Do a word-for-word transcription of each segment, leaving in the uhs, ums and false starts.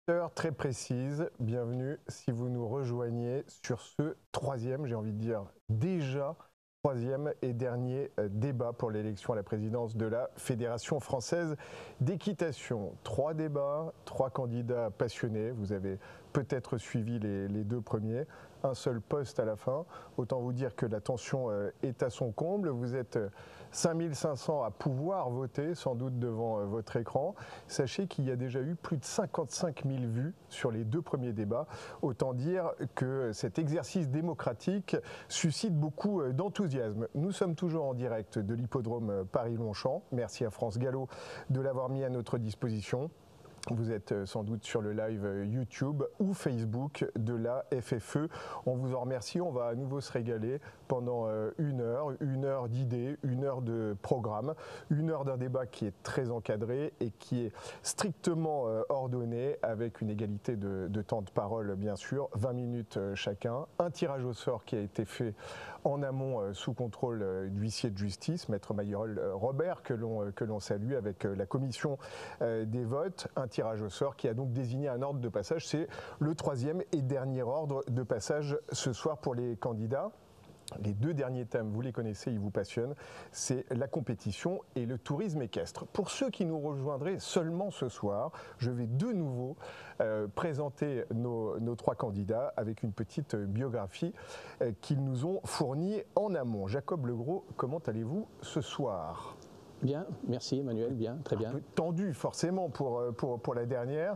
heures très précises. Bienvenue si vous nous rejoignez sur ce troisième, j'ai envie de dire déjà troisième et dernier débat pour l'élection à la présidence de la Fédération française d'équitation. Trois débats, trois candidats passionnés. Vous avez peut-être suivi les, les deux premiers. Un seul poste à la fin. Autant vous dire que la tension est à son comble. Vous êtes cinq mille cinq cents à pouvoir voter, sans doute devant votre écran. Sachez qu'il y a déjà eu plus de cinquante-cinq mille vues sur les deux premiers débats. Autant dire que cet exercice démocratique suscite beaucoup d'enthousiasme. Nous sommes toujours en direct de l'hippodrome Paris-Longchamp. Merci à France Gallo de l'avoir mis à notre disposition. Vous êtes sans doute sur le live YouTube ou Facebook de la F F E. On vous en remercie. On va à nouveau se régaler pendant une heure, une heure d'idées, une heure de programme, une heure d'un débat qui est très encadré et qui est strictement ordonné avec une égalité de, de temps de parole, bien sûr, vingt minutes chacun. Un tirage au sort qui a été fait en amont sous contrôle d'huissier de justice, maître Maillerolle Robert, que l'on que l'on salue avec la commission des votes. Un tirage au sort qui a donc désigné un ordre de passage. C'est le troisième et dernier ordre de passage ce soir pour les candidats. Les deux derniers thèmes, vous les connaissez, ils vous passionnent, c'est la compétition et le tourisme équestre. Pour ceux qui nous rejoindraient seulement ce soir, je vais de nouveau euh, présenter nos, nos trois candidats avec une petite biographie euh, qu'ils nous ont fournie en amont. Jacob Legros, comment allez-vous ce soir ? Bien, merci Emmanuel, bien, très bien. Un peu tendu forcément pour, pour, pour la dernière.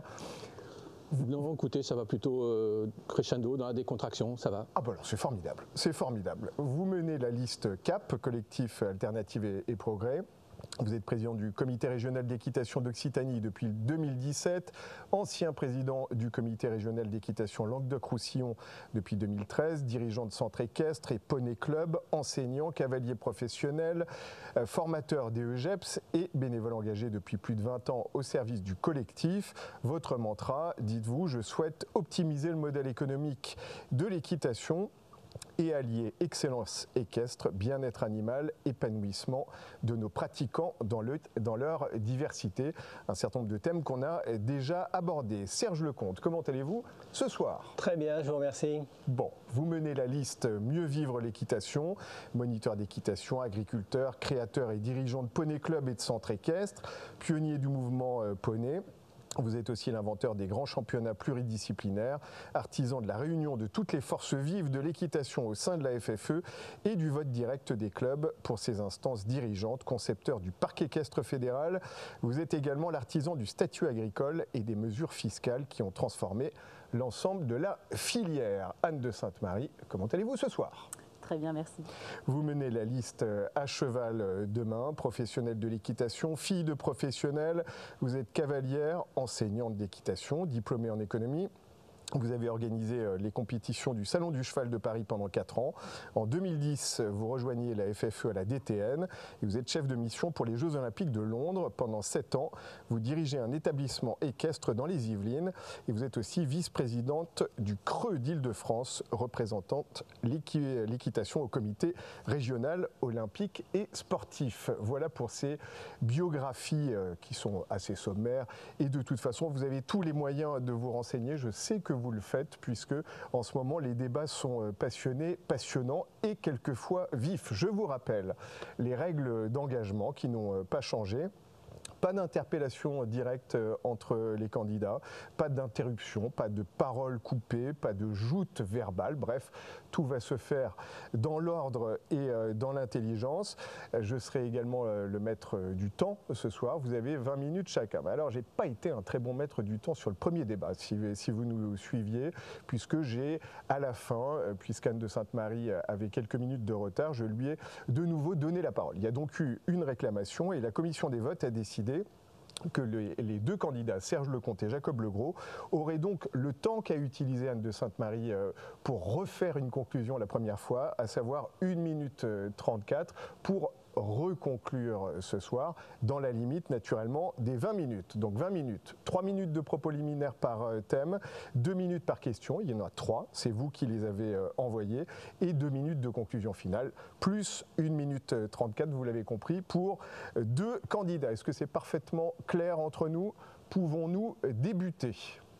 Non, écoutez, ça va plutôt euh, crescendo dans la décontraction, ça va. Ah bah alors c'est formidable, c'est formidable. Vous menez la liste C A P, Collectif Alternative et, et Progrès. Vous êtes président du comité régional d'équitation d'Occitanie depuis deux mille dix-sept, ancien président du comité régional d'équitation Languedoc-Roussillon depuis deux mille treize, dirigeant de centre équestre et poney club, enseignant, cavalier professionnel, euh, formateur des E G E P S et bénévole engagé depuis plus de vingt ans au service du collectif. Votre mantra, dites-vous, je souhaite optimiser le modèle économique de l'équitation et allier excellence équestre, bien-être animal, épanouissement de nos pratiquants dans, le, dans leur diversité. Un certain nombre de thèmes qu'on a déjà abordés. Serge Lecomte, comment allez-vous ce soir ? Très bien, je vous remercie. Bon, vous menez la liste Mieux vivre l'équitation, moniteur d'équitation, agriculteur, créateur et dirigeant de poney club et de centre équestre, pionnier du mouvement euh, poney. Vous êtes aussi l'inventeur des grands championnats pluridisciplinaires, artisan de la réunion de toutes les forces vives de l'équitation au sein de la F F E et du vote direct des clubs pour ses instances dirigeantes, concepteur du parc équestre fédéral. Vous êtes également l'artisan du statut agricole et des mesures fiscales qui ont transformé l'ensemble de la filière. Anne de Sainte-Marie, comment allez-vous ce soir ? Très bien, merci. Vous menez la liste à cheval demain, professionnelle de l'équitation, fille de professionnel. Vous êtes cavalière, enseignante d'équitation, diplômée en économie. Vous avez organisé les compétitions du Salon du Cheval de Paris pendant quatre ans. En deux mille dix, vous rejoignez la F F E à la D T N et vous êtes chef de mission pour les Jeux Olympiques de Londres. Pendant sept ans, vous dirigez un établissement équestre dans les Yvelines et vous êtes aussi vice-présidente du Creux d'Île-de-France, représentante l'équitation au comité régional olympique et sportif. Voilà pour ces biographies qui sont assez sommaires et de toute façon, vous avez tous les moyens de vous renseigner. Je sais que vous le faites puisque en ce moment les débats sont passionnés, passionnants et quelquefois vifs. Je vous rappelle les règles d'engagement qui n'ont pas changé. Pas d'interpellation directe entre les candidats, pas d'interruption, pas de paroles coupées, pas de joute verbale. Bref, tout va se faire dans l'ordre et dans l'intelligence. Je serai également le maître du temps ce soir. Vous avez vingt minutes chacun. Mais alors, j'ai pas été un très bon maître du temps sur le premier débat, si, si vous nous suiviez, puisque j'ai à la fin, puisqu'Anne de Sainte-Marie avait quelques minutes de retard, je lui ai de nouveau donné la parole. Il y a donc eu une réclamation et la commission des votes a décidé que les, les deux candidats, Serge Lecomte et Jacob Legros, auraient donc le temps qu'a utilisé Anne de Sainte-Marie pour refaire une conclusion la première fois, à savoir une minute trente-quatre pour reconclure ce soir dans la limite naturellement des vingt minutes. Donc vingt minutes, trois minutes de propos liminaires par thème, deux minutes par question, il y en a trois, c'est vous qui les avez envoyés, et deux minutes de conclusion finale, plus une minute trente-quatre, vous l'avez compris, pour deux candidats. Est-ce que c'est parfaitement clair entre nous ? Pouvons-nous débuter ?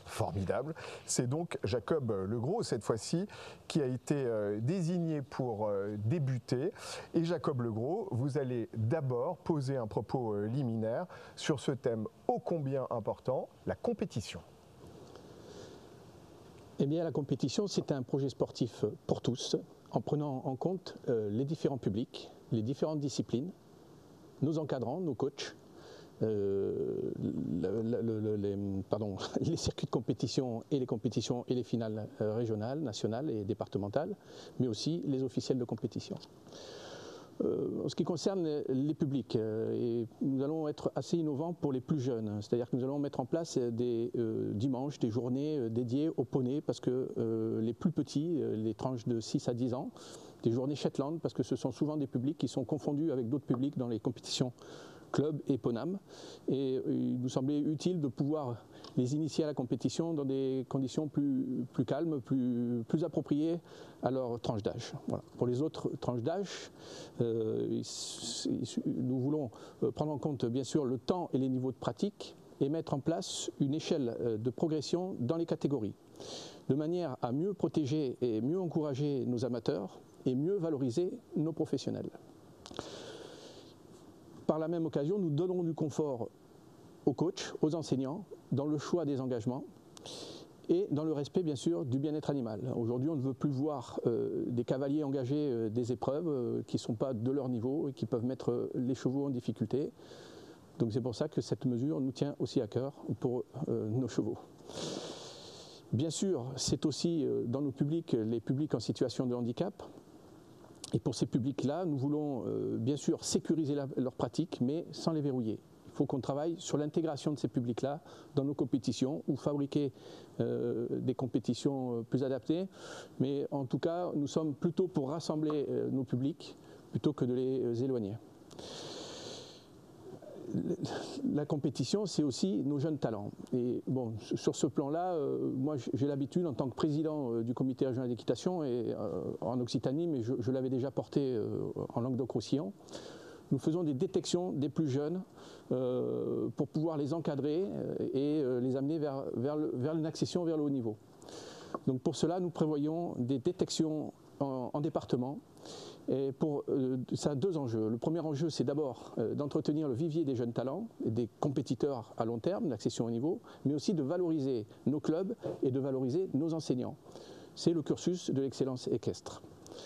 Formidable. C'est donc Jacob Legros, cette fois-ci, qui a été euh, désigné pour euh, débuter. Et Jacob Legros, vous allez d'abord poser un propos euh, liminaire sur ce thème ô combien important, la compétition. Eh bien, la compétition, c'est un projet sportif pour tous, en prenant en compte euh, les différents publics, les différentes disciplines, nos encadrants, nos coachs, Euh, le, le, le, les, pardon, les circuits de compétition et les compétitions et les finales euh, régionales, nationales et départementales, mais aussi les officiels de compétition. Euh, en ce qui concerne les publics, euh, et nous allons être assez innovants pour les plus jeunes, c'est-à-dire que nous allons mettre en place des euh, dimanches, des journées euh, dédiées aux poneys, parce que euh, les plus petits, euh, les tranches de six à dix ans, des journées Shetland, parce que ce sont souvent des publics qui sont confondus avec d'autres publics dans les compétitions club et Ponam, et il nous semblait utile de pouvoir les initier à la compétition dans des conditions plus, plus calmes, plus, plus appropriées à leur tranche d'âge. Voilà. Pour les autres tranches d'âge, euh, nous voulons prendre en compte bien sûr le temps et les niveaux de pratique et mettre en place une échelle de progression dans les catégories, de manière à mieux protéger et mieux encourager nos amateurs et mieux valoriser nos professionnels. Par la même occasion, nous donnerons du confort aux coachs, aux enseignants, dans le choix des engagements et dans le respect, bien sûr, du bien-être animal. Aujourd'hui, on ne veut plus voir euh, des cavaliers engager euh, des épreuves euh, qui ne sont pas de leur niveau et qui peuvent mettre euh, les chevaux en difficulté. Donc c'est pour ça que cette mesure nous tient aussi à cœur pour euh, nos chevaux. Bien sûr, c'est aussi euh, dans nos publics, les publics en situation de handicap. Et pour ces publics-là, nous voulons euh, bien sûr sécuriser la, leur pratique, mais sans les verrouiller. Il faut qu'on travaille sur l'intégration de ces publics-là dans nos compétitions ou fabriquer euh, des compétitions plus adaptées. Mais en tout cas, nous sommes plutôt pour rassembler euh, nos publics plutôt que de les éloigner. La compétition, c'est aussi nos jeunes talents. Et bon, sur ce plan-là, euh, moi j'ai l'habitude en tant que président euh, du comité régional d'équitation et euh, en Occitanie, mais je, je l'avais déjà porté euh, en Languedoc-Roussillon, nous faisons des détections des plus jeunes euh, pour pouvoir les encadrer et euh, les amener vers, vers, le, vers une accession vers le haut niveau. Donc pour cela, nous prévoyons des détections en, en département. Et pour, euh, ça a deux enjeux. Le premier enjeu, c'est d'abord euh, d'entretenir le vivier des jeunes talents et des compétiteurs à long terme, l'accession au niveau, mais aussi de valoriser nos clubs et de valoriser nos enseignants. C'est le cursus de l'excellence équestre.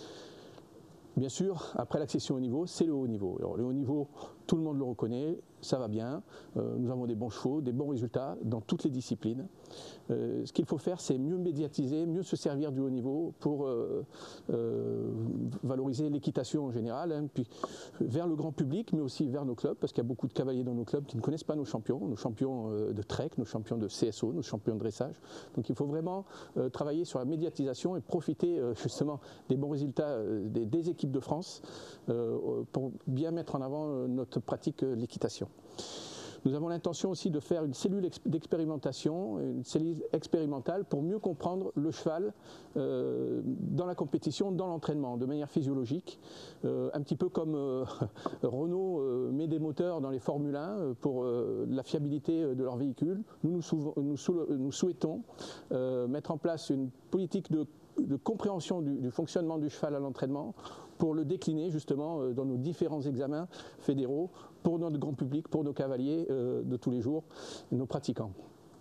Bien sûr, après l'accession au niveau, c'est le haut niveau. Alors, le haut niveau, tout le monde le reconnaît, ça va bien. Euh, nous avons des bons chevaux, des bons résultats dans toutes les disciplines. Euh, ce qu'il faut faire, c'est mieux médiatiser, mieux se servir du haut niveau pour euh, euh, valoriser l'équitation en général, hein, puis vers le grand public, mais aussi vers nos clubs, parce qu'il y a beaucoup de cavaliers dans nos clubs qui ne connaissent pas nos champions, nos champions euh, de trek, nos champions de C S O, nos champions de dressage. Donc il faut vraiment euh, travailler sur la médiatisation et profiter euh, justement des bons résultats euh, des, des équipes de France euh, pour bien mettre en avant euh, notre pratique euh, l'équitation. Nous avons l'intention aussi de faire une cellule d'expérimentation, une cellule expérimentale pour mieux comprendre le cheval euh, dans la compétition, dans l'entraînement, de manière physiologique. Euh, un petit peu comme euh, Renault euh, met des moteurs dans les Formule un pour euh, la fiabilité de leur véhicule. Nous, nous, sou nous, sou nous souhaitons euh, mettre en place une politique de, de compréhension du, du fonctionnement du cheval à l'entraînement pour le décliner justement dans nos différents examens fédéraux pour notre grand public, pour nos cavaliers euh, de tous les jours, nos pratiquants.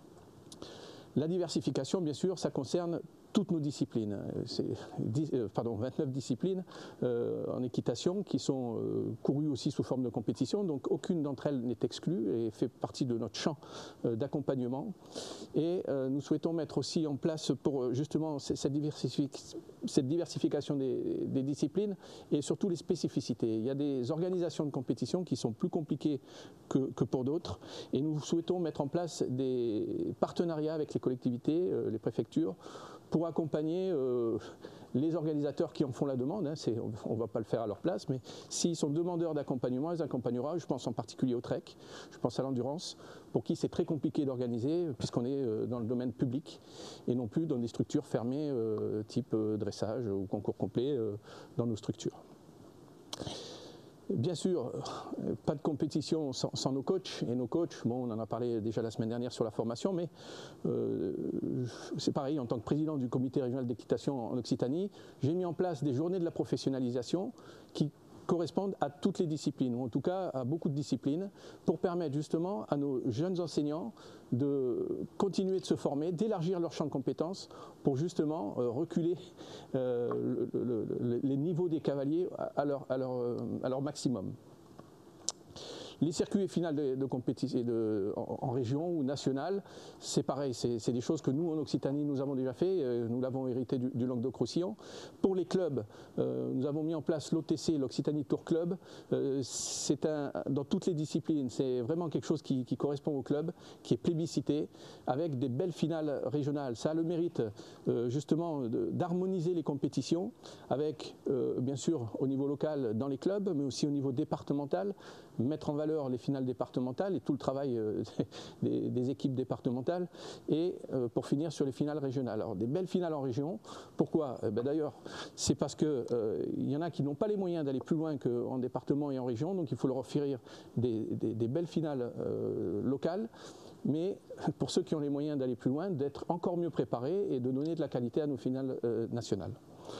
La diversification, bien sûr, ça concerne toutes nos disciplines. C'est euh, pardon, vingt-neuf disciplines euh, en équitation qui sont euh, courues aussi sous forme de compétition, donc aucune d'entre elles n'est exclue et fait partie de notre champ euh, d'accompagnement. Et euh, nous souhaitons mettre aussi en place pour justement cette, diversific cette diversification des, des disciplines et surtout les spécificités. Il y a des organisations de compétition qui sont plus compliquées que, que pour d'autres et nous souhaitons mettre en place des partenariats avec les collectivités, euh, les préfectures, pour accompagner euh, les organisateurs qui en font la demande. Hein, on ne va pas le faire à leur place, mais s'ils sont demandeurs d'accompagnement, ils accompagnera. Je pense en particulier au trek, je pense à l'endurance, pour qui c'est très compliqué d'organiser, puisqu'on est euh, dans le domaine public et non plus dans des structures fermées euh, type euh, dressage ou concours complet euh, dans nos structures. Bien sûr, pas de compétition sans, sans nos coachs. Et nos coachs, bon, on en a parlé déjà la semaine dernière sur la formation, mais euh, c'est pareil, en tant que président du comité régional d'équitation en Occitanie, j'ai mis en place des journées de la professionnalisation qui correspondent à toutes les disciplines, ou en tout cas à beaucoup de disciplines, pour permettre justement à nos jeunes enseignants de continuer de se former, d'élargir leur champ de compétences pour justement euh, reculer euh, le, le, le, les niveaux des cavaliers à leur, à leur, à leur maximum. Les circuits finales de, de compétition de, en, en région ou nationale, c'est pareil, c'est des choses que nous en Occitanie nous avons déjà fait, euh, nous l'avons hérité du, du Languedoc-Roussillon. Pour les clubs, euh, nous avons mis en place l'O T C, l'Occitanie Tour Club. Euh, c'est un, dans toutes les disciplines, c'est vraiment quelque chose qui, qui correspond au club, qui est plébiscité, avec des belles finales régionales. Ça a le mérite euh, justement d'harmoniser les compétitions, avec euh, bien sûr au niveau local dans les clubs, mais aussi au niveau départemental, mettre en valeur les finales départementales et tout le travail euh, des, des équipes départementales, et euh, pour finir sur les finales régionales. Alors des belles finales en région, pourquoi? eh ben, D'ailleurs, c'est parce qu'il euh, y en a qui n'ont pas les moyens d'aller plus loin qu'en département et en région, donc il faut leur offrir des, des, des belles finales euh, locales, mais pour ceux qui ont les moyens d'aller plus loin, d'être encore mieux préparés et de donner de la qualité à nos finales euh, nationales.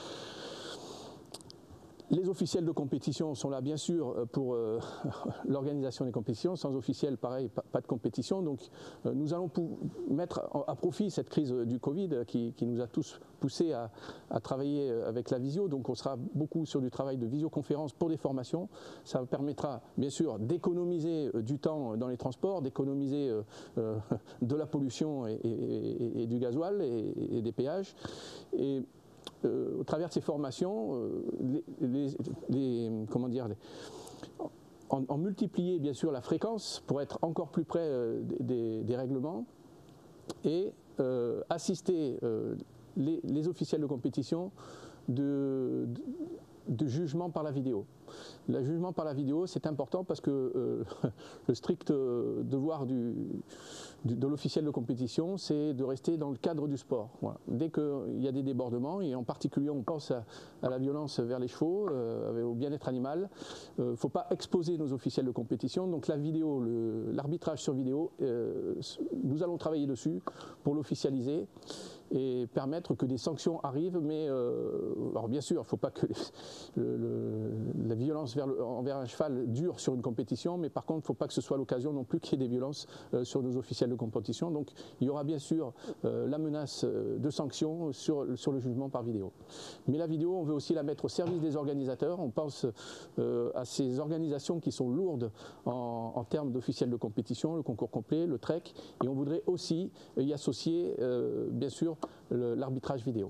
Les officiels de compétition sont là bien sûr pour euh, l'organisation des compétitions. Sans officiels, pareil, pas, pas de compétition. Donc euh, nous allons mettre à profit cette crise du Covid qui, qui nous a tous poussés à, à travailler avec la visio. Donc on sera beaucoup sur du travail de visioconférence pour des formations. Ça permettra bien sûr d'économiser du temps dans les transports, d'économiser euh, euh, de la pollution et, et, et, et du gasoil et, et des péages. Et, Euh, au travers de ces formations, euh, les, les, les, comment dire, les, en, en multiplier bien sûr la fréquence pour être encore plus près euh, des, des règlements, et euh, assister euh, les, les officiels de compétition de, de, de jugement par la vidéo. Le jugement par la vidéo, c'est important parce que euh, le strict devoir du, du, de l'officiel de compétition, c'est de rester dans le cadre du sport. Voilà. Dès qu'il y a des débordements, et en particulier on pense à, à la violence vers les chevaux, euh, au bien-être animal, il euh, ne faut pas exposer nos officiels de compétition. Donc la vidéo, l'arbitrage sur vidéo, euh, nous allons travailler dessus pour l'officialiser et permettre que des sanctions arrivent, mais euh, alors bien sûr, il ne faut pas que les, le, le, la violence vers le, envers un cheval dure sur une compétition, mais par contre, il ne faut pas que ce soit l'occasion non plus qu'il y ait des violences euh, sur nos officiels de compétition. Donc il y aura bien sûr euh, la menace de sanctions sur, sur le jugement par vidéo. Mais la vidéo, on veut aussi la mettre au service des organisateurs. On pense euh, à ces organisations qui sont lourdes en, en termes d'officiels de compétition, le concours complet, le trek, et on voudrait aussi y associer euh, bien sûr l'arbitrage vidéo.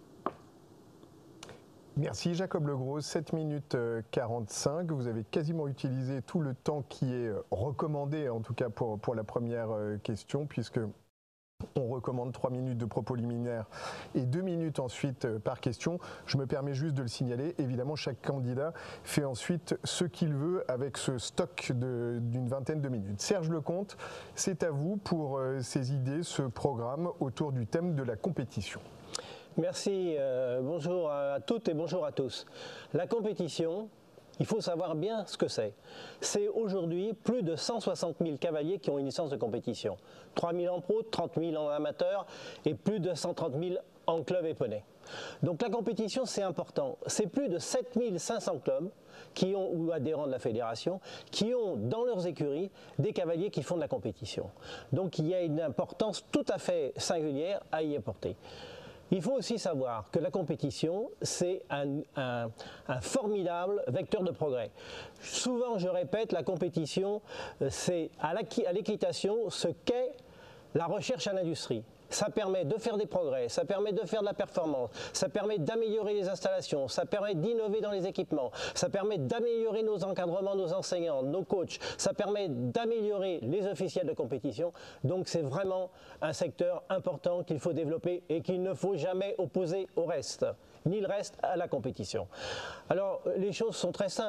Merci Jacob Legros, sept minutes quarante-cinq, vous avez quasiment utilisé tout le temps qui est recommandé, en tout cas pour, pour la première question, puisque on recommande trois minutes de propos liminaires et deux minutes ensuite par question. Je me permets juste de le signaler. Évidemment, chaque candidat fait ensuite ce qu'il veut avec ce stock d'une vingtaine de minutes. Serge Lecomte, c'est à vous pour euh, ces idées, ce programme autour du thème de la compétition. Merci. Euh, bonjour à toutes et bonjour à tous. La compétition, il faut savoir bien ce que c'est. C'est aujourd'hui plus de cent soixante mille cavaliers qui ont une licence de compétition. trois mille en pro, trente mille en amateur et plus de cent trente mille en club et poney. Donc la compétition, c'est important. C'est plus de sept mille cinq cents clubs qui ont, ou adhérents de la fédération, qui ont dans leurs écuries des cavaliers qui font de la compétition. Donc il y a une importance tout à fait singulière à y apporter. Il faut aussi savoir que la compétition, c'est un, un, un formidable vecteur de progrès. Souvent, je répète, la compétition, c'est à l'équitation ce qu'est la recherche à l'industrie. Ça permet de faire des progrès, ça permet de faire de la performance, ça permet d'améliorer les installations, ça permet d'innover dans les équipements, ça permet d'améliorer nos encadrements, nos enseignants, nos coachs, ça permet d'améliorer les officiels de compétition. Donc c'est vraiment un secteur important qu'il faut développer et qu'il ne faut jamais opposer au reste, ni le reste à la compétition. Alors les choses sont très simples.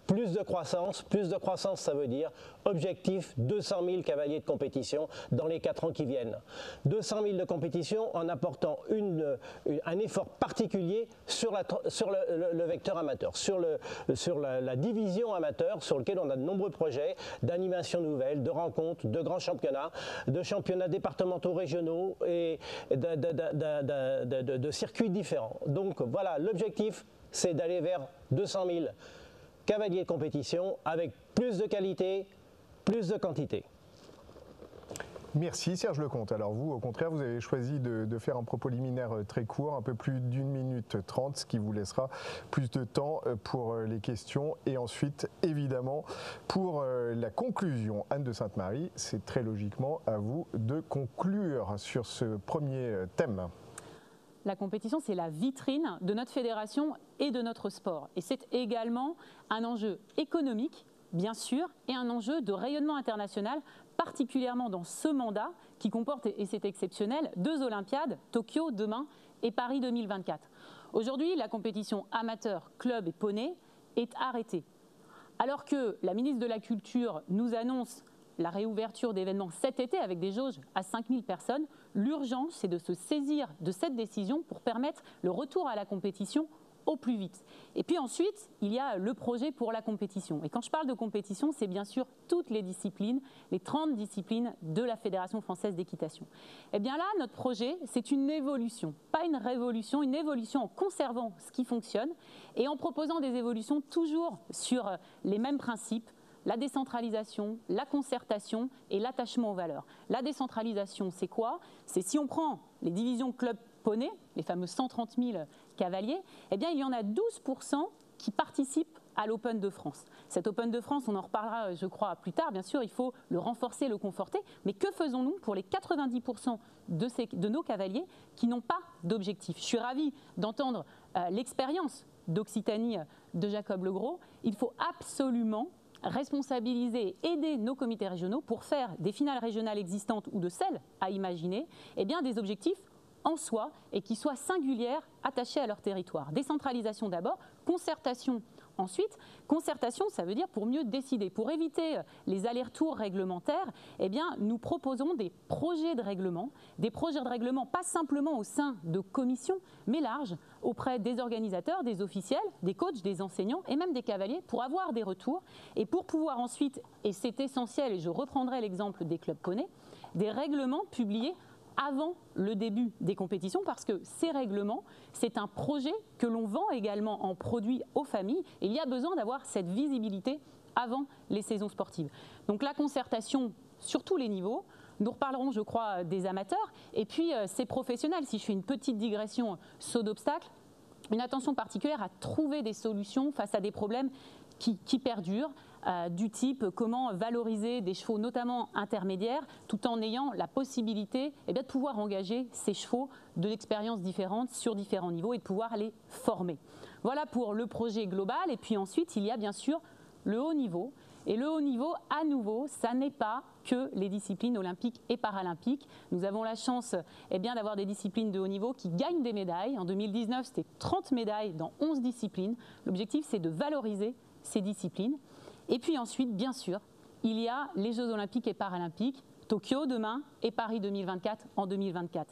Plus de croissance, plus de croissance, ça veut dire objectif deux cent mille cavaliers de compétition dans les quatre ans qui viennent. deux cent mille de compétition en apportant une, une, un effort particulier sur, la, sur le, le, le vecteur amateur, sur, le, sur la, la division amateur sur lequel on a de nombreux projets d'animation nouvelle, de rencontres, de grands championnats, de championnats départementaux régionaux et de, de, de, de, de, de circuits différents. Donc voilà, l'objectif, c'est d'aller vers deux cent mille cavaliers de compétition avec plus de qualité, plus de quantité. Merci Serge Lecomte. Alors vous, au contraire, vous avez choisi de, de faire un propos liminaire très court, un peu plus d'une minute trente, ce qui vous laissera plus de temps pour les questions et ensuite, évidemment, pour la conclusion. Anne de Sainte-Marie, c'est très logiquement à vous de conclure sur ce premier thème. La compétition, c'est la vitrine de notre fédération et de notre sport. Et c'est également un enjeu économique, bien sûr, et un enjeu de rayonnement international, particulièrement dans ce mandat qui comporte, et c'est exceptionnel, deux Olympiades, Tokyo demain et Paris deux mille vingt-quatre. Aujourd'hui, la compétition amateur, club et poney est arrêtée. Alors que la ministre de la Culture nous annonce la réouverture d'événements cet été avec des jauges à cinq mille personnes, l'urgence, c'est de se saisir de cette décision pour permettre le retour à la compétition au plus vite. Et puis ensuite, il y a le projet pour la compétition. Et quand je parle de compétition, c'est bien sûr toutes les disciplines, les trente disciplines de la Fédération française d'équitation. Et bien là, notre projet, c'est une évolution, pas une révolution, une évolution en conservant ce qui fonctionne et en proposant des évolutions toujours sur les mêmes principes, la décentralisation, la concertation et l'attachement aux valeurs. La décentralisation, c'est quoi? C'est si on prend les divisions club poney, les fameux cent trente mille cavaliers, eh bien il y en a douze pour cent qui participent à l'Open de France. Cet Open de France, on en reparlera, je crois, plus tard. Bien sûr, il faut le renforcer, le conforter. Mais que faisons-nous pour les quatre-vingt-dix pour cent de, ces, de nos cavaliers qui n'ont pas d'objectif? Je suis ravie d'entendre euh, l'expérience d'Occitanie de Jacob Legros. Il faut absolument responsabiliser et aider nos comités régionaux pour faire des finales régionales existantes ou de celles à imaginer, eh bien, des objectifs en soi et qui soient singulières, attachés à leur territoire. Décentralisation d'abord, concertation ensuite. Concertation, ça veut dire pour mieux décider. Pour éviter les allers-retours réglementaires, eh bien, nous proposons des projets de règlement, des projets de règlement pas simplement au sein de commissions, mais larges, auprès des organisateurs, des officiels, des coachs, des enseignants et même des cavaliers pour avoir des retours et pour pouvoir ensuite, et c'est essentiel, et je reprendrai l'exemple des clubs poney, des règlements publiés avant le début des compétitions parce que ces règlements, c'est un projet que l'on vend également en produit aux familles et il y a besoin d'avoir cette visibilité avant les saisons sportives. Donc la concertation sur tous les niveaux, nous reparlerons je crois des amateurs et puis euh, ces professionnels, si je fais une petite digression saut d'obstacle, une attention particulière à trouver des solutions face à des problèmes qui, qui perdurent. Euh, du type comment valoriser des chevaux notamment intermédiaires tout en ayant la possibilité eh bien, de pouvoir engager ces chevaux de l'expérience différente sur différents niveaux et de pouvoir les former. Voilà pour le projet global et puis ensuite il y a bien sûr le haut niveau et le haut niveau à nouveau ça n'est pas que les disciplines olympiques et paralympiques. Nous avons la chance eh bien, d'avoir des disciplines de haut niveau qui gagnent des médailles. En deux mille dix-neuf c'était trente médailles dans onze disciplines. L'objectif c'est de valoriser ces disciplines. Et puis ensuite, bien sûr, il y a les Jeux Olympiques et Paralympiques, Tokyo demain et Paris deux mille vingt-quatre en deux mille vingt-quatre.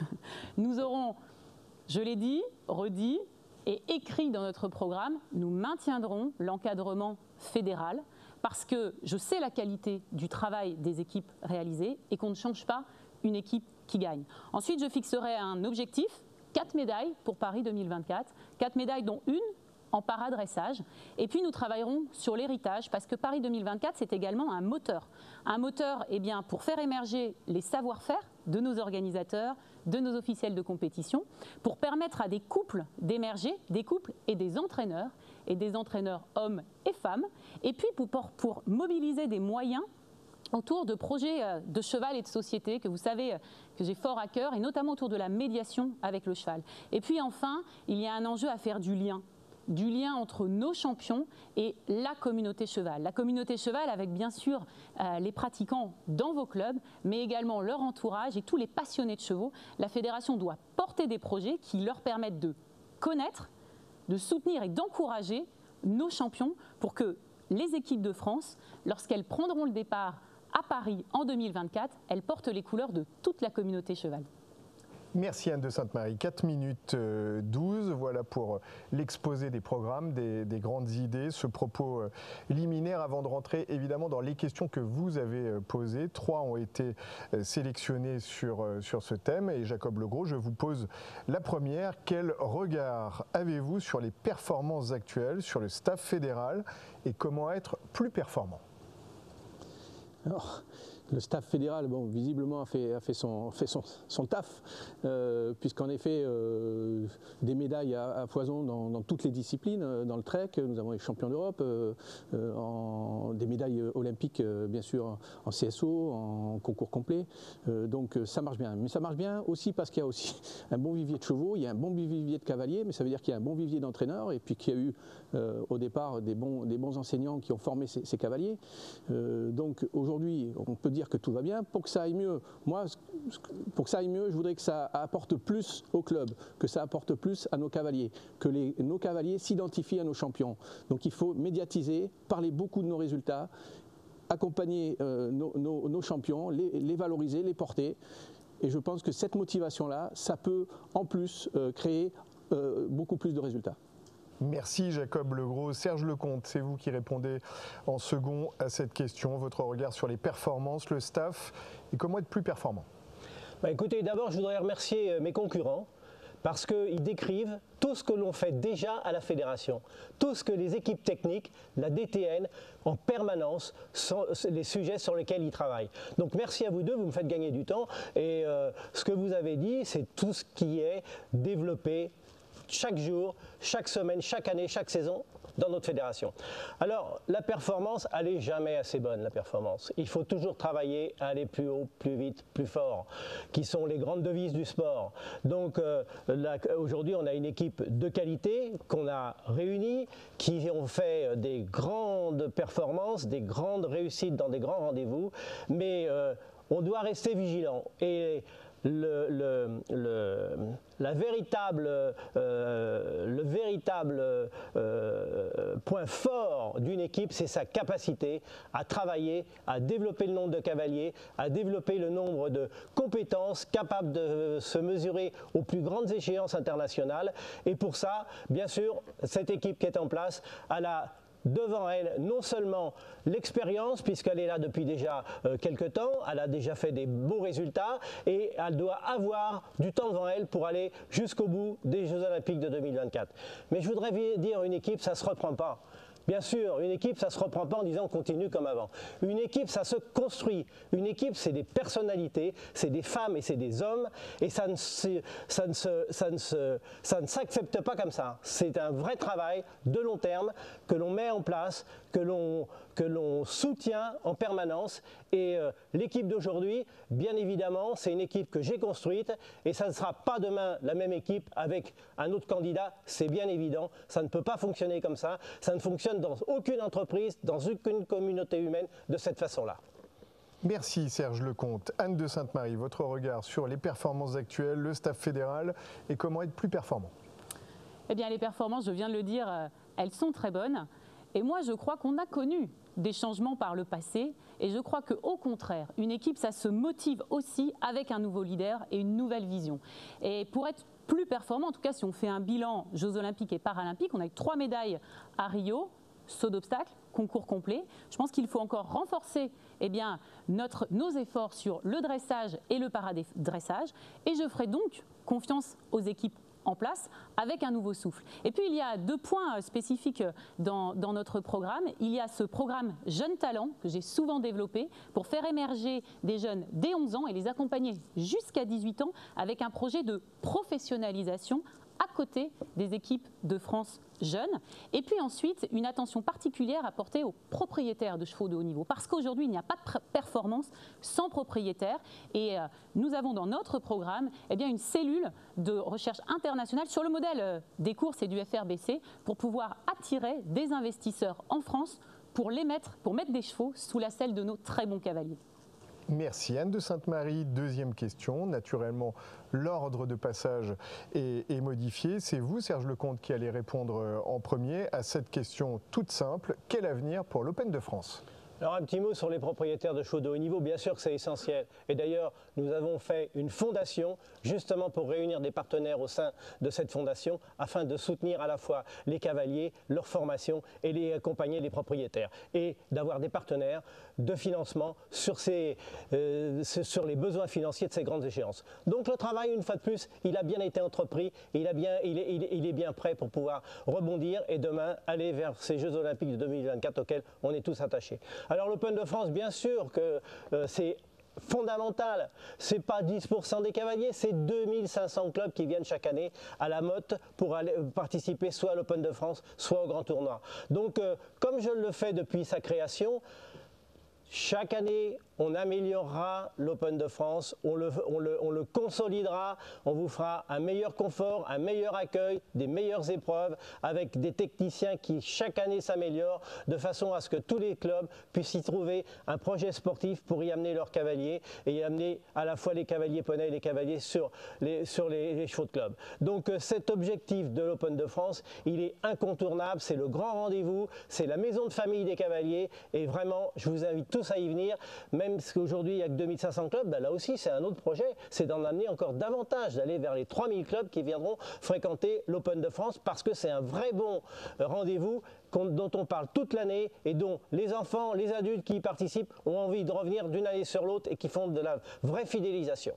Nous aurons, je l'ai dit, redit et écrit dans notre programme, nous maintiendrons l'encadrement fédéral parce que je sais la qualité du travail des équipes réalisées et qu'on ne change pas une équipe qui gagne. Ensuite, je fixerai un objectif, quatre médailles pour Paris deux mille vingt-quatre, quatre médailles dont une en paradressage. Et puis nous travaillerons sur l'héritage parce que Paris deux mille vingt-quatre, c'est également un moteur. Un moteur eh bien, pour faire émerger les savoir-faire de nos organisateurs, de nos officiels de compétition, pour permettre à des couples d'émerger, des couples et des entraîneurs, et des entraîneurs hommes et femmes, et puis pour, pour mobiliser des moyens autour de projets de cheval et de société que vous savez que j'ai fort à cœur, et notamment autour de la médiation avec le cheval. Et puis enfin, il y a un enjeu à faire du lien. du lien entre nos champions et la communauté cheval. La communauté cheval avec bien sûr euh, les pratiquants dans vos clubs, mais également leur entourage et tous les passionnés de chevaux. La fédération doit porter des projets qui leur permettent de connaître, de soutenir et d'encourager nos champions pour que les équipes de France, lorsqu'elles prendront le départ à Paris en deux mille vingt-quatre, elles portent les couleurs de toute la communauté cheval. Merci Anne de Sainte-Marie. quatre minutes douze, voilà pour l'exposé des programmes, des, des grandes idées, ce propos liminaire avant de rentrer évidemment dans les questions que vous avez posées. Trois ont été sélectionnées sur, sur ce thème et Jacob Legros, je vous pose la première. Quel regard avez-vous sur les performances actuelles, sur le staff fédéral et comment être plus performant ? Alors, le staff fédéral, bon, visiblement, a fait, a fait, son, fait son, son taf, euh, puisqu'en effet, euh, des médailles à, à foison dans, dans toutes les disciplines. Dans le trek, nous avons les champions d'Europe, euh, euh, en, des médailles olympiques, euh, bien sûr, en C S O, en concours complet. Euh, donc, ça marche bien. Mais ça marche bien aussi parce qu'il y a aussi un bon vivier de chevaux, il y a un bon vivier de cavaliers, mais ça veut dire qu'il y a un bon vivier d'entraîneurs, et puis qu'il y a eu, euh, au départ, des bons, des bons enseignants qui ont formé ces, ces cavaliers. Euh, donc, aujourd'hui, on peut dire que tout va bien. Pour que ça aille mieux, moi, pour que ça aille mieux, je voudrais que ça apporte plus au club, que ça apporte plus à nos cavaliers, que les, nos cavaliers s'identifient à nos champions. Donc il faut médiatiser, parler beaucoup de nos résultats, accompagner euh, nos, nos, nos champions, les, les valoriser, les porter. Et je pense que cette motivation-là, ça peut en plus euh, créer euh, beaucoup plus de résultats. Merci Jacob Legros. Serge Lecomte, c'est vous qui répondez en second à cette question. Votre regard sur les performances, le staff et comment être plus performant. Bah écoutez, d'abord je voudrais remercier mes concurrents parce qu'ils décrivent tout ce que l'on fait déjà à la fédération, tout ce que les équipes techniques, la D T N, en permanence, sont les sujets sur lesquels ils travaillent. Donc merci à vous deux, vous me faites gagner du temps et euh, ce que vous avez dit, c'est tout ce qui est développé chaque jour, chaque semaine, chaque année, chaque saison dans notre fédération. Alors, la performance, elle n'est jamais assez bonne, la performance. Il faut toujours travailler à aller plus haut, plus vite, plus fort, qui sont les grandes devises du sport. Donc, euh, aujourd'hui, on a une équipe de qualité qu'on a réunie, qui ont fait des grandes performances, des grandes réussites dans des grands rendez-vous, mais euh, on doit rester vigilant. Et Le, le, le, la véritable, euh, le véritable euh, point fort d'une équipe, c'est sa capacité à travailler, à développer le nombre de cavaliers, à développer le nombre de compétences capables de se mesurer aux plus grandes échéances internationales. Et pour ça, bien sûr, cette équipe qui est en place, elle a devant elle non seulement l'expérience, puisqu'elle est là depuis déjà euh, quelques temps, elle a déjà fait des beaux résultats et elle doit avoir du temps devant elle pour aller jusqu'au bout des Jeux Olympiques de deux mille vingt-quatre. Mais je voudrais dire, une équipe, ça ne se reprend pas. Bien sûr, une équipe, ça ne se reprend pas en disant on continue comme avant. Une équipe, ça se construit. Une équipe, c'est des personnalités, c'est des femmes et c'est des hommes, et ça ne, ça ne, ça ne, ça ne s'accepte pas comme ça. C'est un vrai travail de long terme que l'on met en place, que l'on que l'on soutient en permanence. Et euh, l'équipe d'aujourd'hui, bien évidemment, c'est une équipe que j'ai construite, et ça ne sera pas demain la même équipe avec un autre candidat, c'est bien évident. Ça ne peut pas fonctionner comme ça. Ça ne fonctionne dans aucune entreprise, dans aucune communauté humaine de cette façon-là. Merci Serge Lecomte. Anne de Sainte-Marie, votre regard sur les performances actuelles, le staff fédéral et comment être plus performant? Eh bien, les performances, je viens de le dire, elles sont très bonnes. Et moi, je crois qu'on a connu des changements par le passé. Et je crois qu'au contraire, une équipe, ça se motive aussi avec un nouveau leader et une nouvelle vision. Et pour être plus performant, en tout cas, si on fait un bilan Jeux Olympiques et Paralympiques, on a eu trois médailles à Rio, saut d'obstacles, concours complet. Je pense qu'il faut encore renforcer eh bien, notre, nos efforts sur le dressage et le paradressage. Et je ferai donc confiance aux équipes en place avec un nouveau souffle. Et puis il y a deux points spécifiques dans, dans notre programme. Il y a ce programme Jeunes Talents que j'ai souvent développé pour faire émerger des jeunes dès onze ans et les accompagner jusqu'à dix-huit ans avec un projet de professionnalisation à côté des équipes de France jeunes. Et puis ensuite, une attention particulière à porter aux propriétaires de chevaux de haut niveau. Parce qu'aujourd'hui, il n'y a pas de performance sans propriétaire. Et euh, nous avons dans notre programme eh bien, une cellule de recherche internationale sur le modèle euh, des courses et du F R B C pour pouvoir attirer des investisseurs en France pour les mettre, pour mettre des chevaux sous la selle de nos très bons cavaliers. Merci. Anne de Sainte-Marie, deuxième question. Naturellement, l'ordre de passage est, est modifié. C'est vous, Serge Lecomte, qui allez répondre en premier à cette question toute simple. Quel avenir pour l'Open de France ? Alors un petit mot sur les propriétaires de chevaux de haut niveau, bien sûr que c'est essentiel. Et d'ailleurs, nous avons fait une fondation justement pour réunir des partenaires au sein de cette fondation afin de soutenir à la fois les cavaliers, leur formation et les accompagner les propriétaires. Et d'avoir des partenaires de financement sur, ces, euh, sur les besoins financiers de ces grandes échéances. Donc le travail, une fois de plus, il a bien été entrepris, il, a bien, il, est, il, est, il est bien prêt pour pouvoir rebondir et demain aller vers ces Jeux Olympiques de deux mille vingt-quatre auxquels on est tous attachés. Alors l'Open de France, bien sûr que euh, c'est fondamental. Ce n'est pas dix pour cent des cavaliers, c'est deux mille cinq cents clubs qui viennent chaque année à la Motte pour aller participer soit à l'Open de France, soit au grand tournoi. Donc euh, comme je le fais depuis sa création, chaque année, on améliorera l'Open de France, on le, on, le, on le consolidera, on vous fera un meilleur confort, un meilleur accueil, des meilleures épreuves, avec des techniciens qui chaque année s'améliorent, de façon à ce que tous les clubs puissent y trouver un projet sportif pour y amener leurs cavaliers et y amener à la fois les cavaliers poneys et les cavaliers sur les, sur les, les chevaux de club. Donc euh, cet objectif de l'Open de France, il est incontournable, c'est le grand rendez-vous, c'est la maison de famille des cavaliers et vraiment, je vous invite tous à y venir, même parce qu'aujourd'hui il n'y a que deux mille cinq cents clubs, ben là aussi c'est un autre projet, c'est d'en amener encore davantage, d'aller vers les trois mille clubs qui viendront fréquenter l'Open de France parce que c'est un vrai bon rendez-vous dont on parle toute l'année et dont les enfants, les adultes qui y participent ont envie de revenir d'une année sur l'autre et qui font de la vraie fidélisation.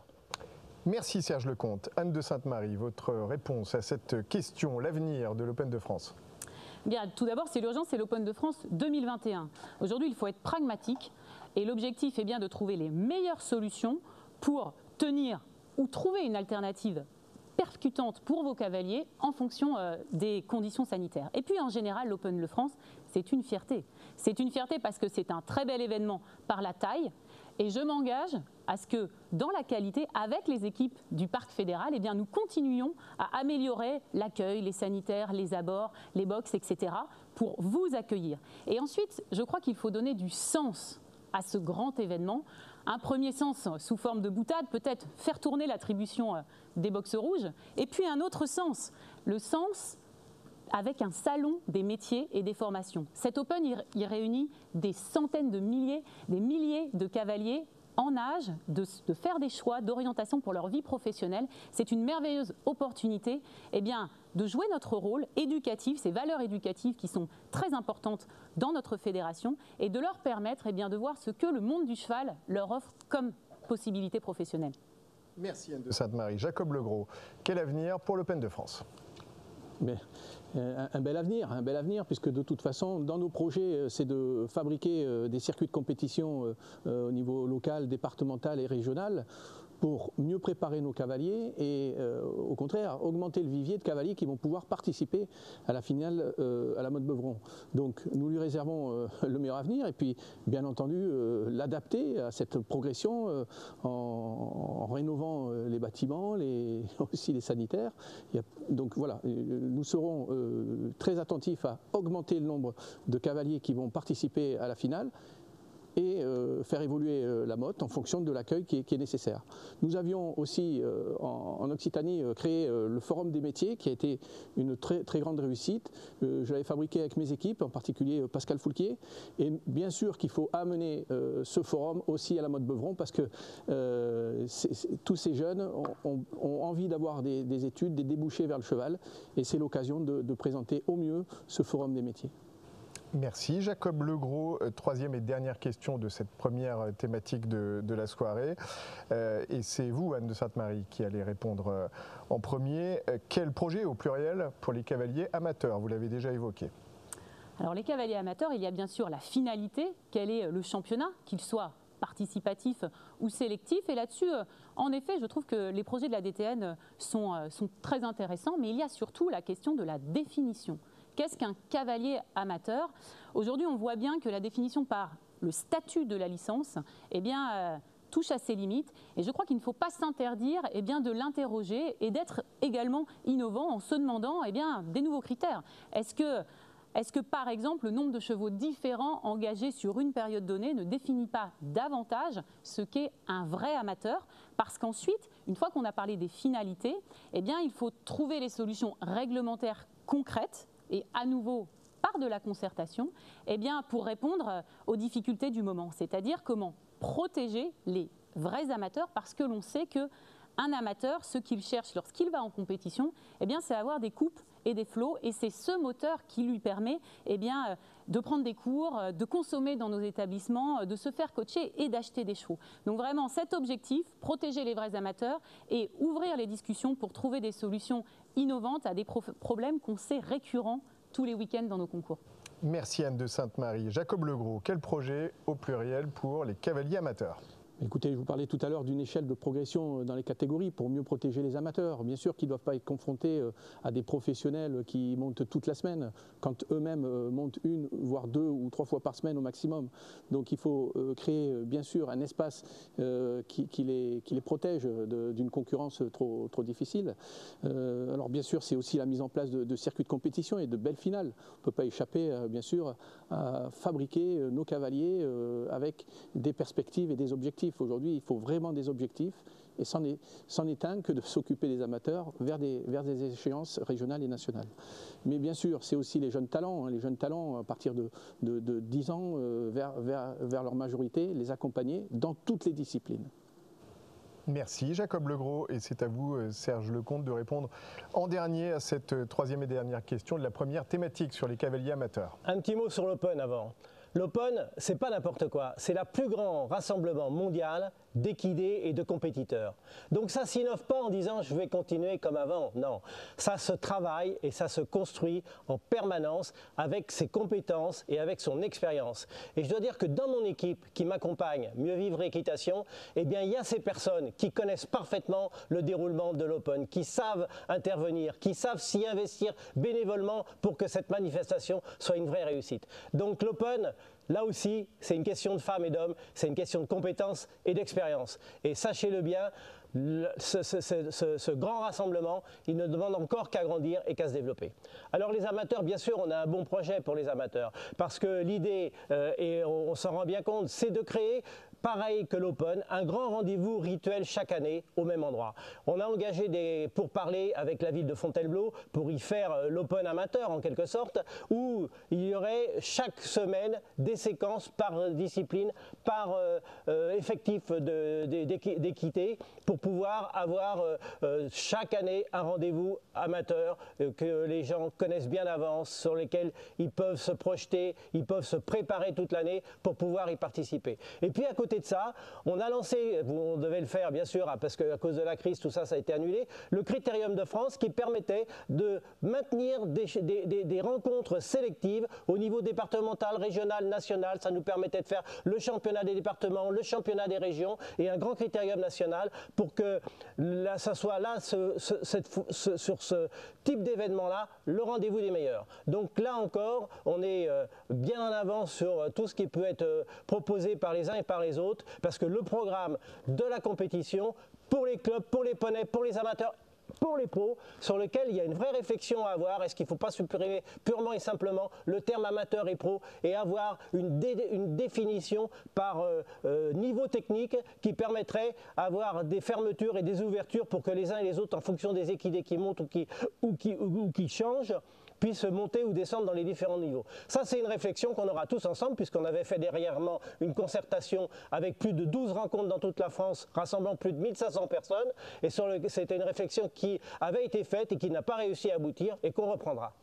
Merci Serge Lecomte. Anne de Sainte-Marie, votre réponse à cette question, l'avenir de l'Open de France? Bien, tout d'abord, c'est l'urgence, c'est l'Open de France deux mille vingt et un. Aujourd'hui, il faut être pragmatique et l'objectif est bien de trouver les meilleures solutions pour tenir ou trouver une alternative percutante pour vos cavaliers en fonction euh, des conditions sanitaires. Et puis en général, l'Open de France, c'est une fierté. C'est une fierté parce que c'est un très bel événement par la taille et je m'engage à ce que dans la qualité, avec les équipes du Parc fédéral, eh bien, nous continuions à améliorer l'accueil, les sanitaires, les abords, les box, et cetera pour vous accueillir. Et ensuite, je crois qu'il faut donner du sens à ce grand événement. Un premier sens sous forme de boutade, peut-être faire tourner l'attribution des boxes rouges, et puis un autre sens, le sens avec un salon des métiers et des formations. Cet Open, il, il réunit des centaines de milliers, des milliers de cavaliers en âge de, de faire des choix d'orientation pour leur vie professionnelle. C'est une merveilleuse opportunité eh bien, de jouer notre rôle éducatif, ces valeurs éducatives qui sont très importantes dans notre fédération, et de leur permettre eh bien, de voir ce que le monde du cheval leur offre comme possibilité professionnelle. Merci Anne de Sainte-Marie. Jacob Legros, quel avenir pour l'Open de France? Mais, euh, un bel avenir, un bel avenir, puisque de toute façon, dans nos projets, c'est de fabriquer euh, des circuits de compétition euh, euh, au niveau local, départemental et régional, pour mieux préparer nos cavaliers et euh, au contraire augmenter le vivier de cavaliers qui vont pouvoir participer à la finale euh, à la Motte Beuvron. Donc nous lui réservons euh, le meilleur avenir et puis bien entendu euh, l'adapter à cette progression euh, en, en rénovant euh, les bâtiments, les, aussi les sanitaires. Il y a, donc voilà, nous serons euh, très attentifs à augmenter le nombre de cavaliers qui vont participer à la finale et euh, faire évoluer euh, la motte en fonction de l'accueil qui, qui est nécessaire. Nous avions aussi euh, en, en Occitanie euh, créé euh, le Forum des métiers qui a été une très, très grande réussite. Euh, je l'avais fabriqué avec mes équipes, en particulier euh, Pascal Foulquier. Et bien sûr qu'il faut amener euh, ce forum aussi à la Motte Beuvron parce que euh, c'est, c'est, tous ces jeunes ont, ont, ont envie d'avoir des, des études, des débouchés vers le cheval et c'est l'occasion de, de présenter au mieux ce Forum des métiers. Merci. Jacob Legros, troisième et dernière question de cette première thématique de, de la soirée. Euh, et c'est vous, Anne de Sainte-Marie, qui allez répondre en premier. Quel projet au pluriel pour les cavaliers amateurs? Vous l'avez déjà évoqué. Alors les cavaliers amateurs, il y a bien sûr la finalité, quel est le championnat, qu'il soit participatif ou sélectif. Et là-dessus, en effet, je trouve que les projets de la D T N sont, sont très intéressants, mais il y a surtout la question de la définition. Qu'est-ce qu'un cavalier amateur? Aujourd'hui, on voit bien que la définition par le statut de la licence eh bien, euh, touche à ses limites. Et je crois qu'il ne faut pas s'interdire eh bien, de l'interroger et d'être également innovant en se demandant eh bien, des nouveaux critères. Est-ce que Est-ce que, par exemple, le nombre de chevaux différents engagés sur une période donnée ne définit pas davantage ce qu'est un vrai amateur? Parce qu'ensuite, une fois qu'on a parlé des finalités, eh bien, il faut trouver les solutions réglementaires concrètes et à nouveau par de la concertation, eh bien, pour répondre aux difficultés du moment. C'est-à-dire comment protéger les vrais amateurs, parce que l'on sait que un amateur, ce qu'il cherche lorsqu'il va en compétition, eh bien, c'est avoir des coupes et des flots, et c'est ce moteur qui lui permet eh bien, de prendre des cours, de consommer dans nos établissements, de se faire coacher et d'acheter des chevaux. Donc vraiment cet objectif, protéger les vrais amateurs et ouvrir les discussions pour trouver des solutions innovantes à des pro- problèmes qu'on sait récurrents tous les week-ends dans nos concours. Merci Anne de Sainte-Marie. Jacob Legros, quel projet au pluriel pour les cavaliers amateurs? Écoutez, je vous parlais tout à l'heure d'une échelle de progression dans les catégories pour mieux protéger les amateurs. Bien sûr qu'ils ne doivent pas être confrontés à des professionnels qui montent toute la semaine, quand eux-mêmes montent une, voire deux ou trois fois par semaine au maximum. Donc il faut créer bien sûr un espace qui, qui, les, qui les protège d'une concurrence trop, trop difficile. Alors bien sûr, c'est aussi la mise en place de, de circuits de compétition et de belles finales. On ne peut pas échapper, bien sûr, à fabriquer nos cavaliers avec des perspectives et des objectifs. Aujourd'hui, il faut vraiment des objectifs et c'en est, c'en est un que de s'occuper des amateurs vers des, vers des échéances régionales et nationales. Mais bien sûr, c'est aussi les jeunes talents, hein, les jeunes talents à partir de, de, de dix ans euh, vers, vers, vers leur majorité, les accompagner dans toutes les disciplines. Merci Jacob Legros, et c'est à vous Serge Lecomte de répondre en dernier à cette troisième et dernière question de la première thématique sur les cavaliers amateurs. Un petit mot sur l'Open avant. L'Open, c'est pas n'importe quoi, c'est le plus grand rassemblement mondial d'équidés et de compétiteurs. Donc ça s'innove pas en disant je vais continuer comme avant, non. Ça se travaille et ça se construit en permanence avec ses compétences et avec son expérience. Et je dois dire que dans mon équipe qui m'accompagne, Mieux Vivre Équitation, eh bien il y a ces personnes qui connaissent parfaitement le déroulement de l'Open, qui savent intervenir, qui savent s'y investir bénévolement pour que cette manifestation soit une vraie réussite. Donc l'Open, là aussi, c'est une question de femmes et d'hommes, c'est une question de compétences et d'expérience. Et sachez-le bien, le, ce, ce, ce, ce grand rassemblement, il ne demande encore qu'à grandir et qu'à se développer. Alors les amateurs, bien sûr, on a un bon projet pour les amateurs, parce que l'idée, euh, et on, on s'en rend bien compte, c'est de créer, pareil que l'Open, un grand rendez-vous rituel chaque année au même endroit. On a engagé des pourparlers avec la ville de Fontainebleau pour y faire l'Open amateur en quelque sorte, où il y aurait chaque semaine des séquences par discipline, par euh, euh, effectif d'équité, pour pouvoir avoir euh, chaque année un rendez-vous amateur euh, que les gens connaissent bien d'avance, sur lesquels ils peuvent se projeter, ils peuvent se préparer toute l'année pour pouvoir y participer. Et puis à côté de ça, on a lancé, on devait le faire bien sûr, parce qu'à cause de la crise, tout ça, ça a été annulé, le Critérium de France qui permettait de maintenir des, des, des, des rencontres sélectives au niveau départemental, régional, national. Ça nous permettait de faire le championnat des départements, le championnat des régions et un grand critérium national pour que là, ça soit là, ce, ce, cette, ce, sur ce type d'événement-là, le rendez-vous des meilleurs. Donc là encore, on est euh, bien en avance sur euh, tout ce qui peut être euh, proposé par les uns et par les autres, parce que le programme de la compétition pour les clubs, pour les poneys, pour les amateurs, pour les pros, sur lequel il y a une vraie réflexion à avoir. Est-ce qu'il ne faut pas supprimer purement et simplement le terme amateur et pro et avoir une, dé, une définition par euh, euh, niveau technique qui permettrait d'avoir des fermetures et des ouvertures pour que les uns et les autres, en fonction des équidés qui montent ou qui, ou qui, ou, ou qui changent, puissent monter ou descendre dans les différents niveaux. Ça, c'est une réflexion qu'on aura tous ensemble, puisqu'on avait fait dernièrement une concertation avec plus de douze rencontres dans toute la France, rassemblant plus de mille cinq cents personnes, et c'était une réflexion qui avait été faite et qui n'a pas réussi à aboutir, et qu'on reprendra.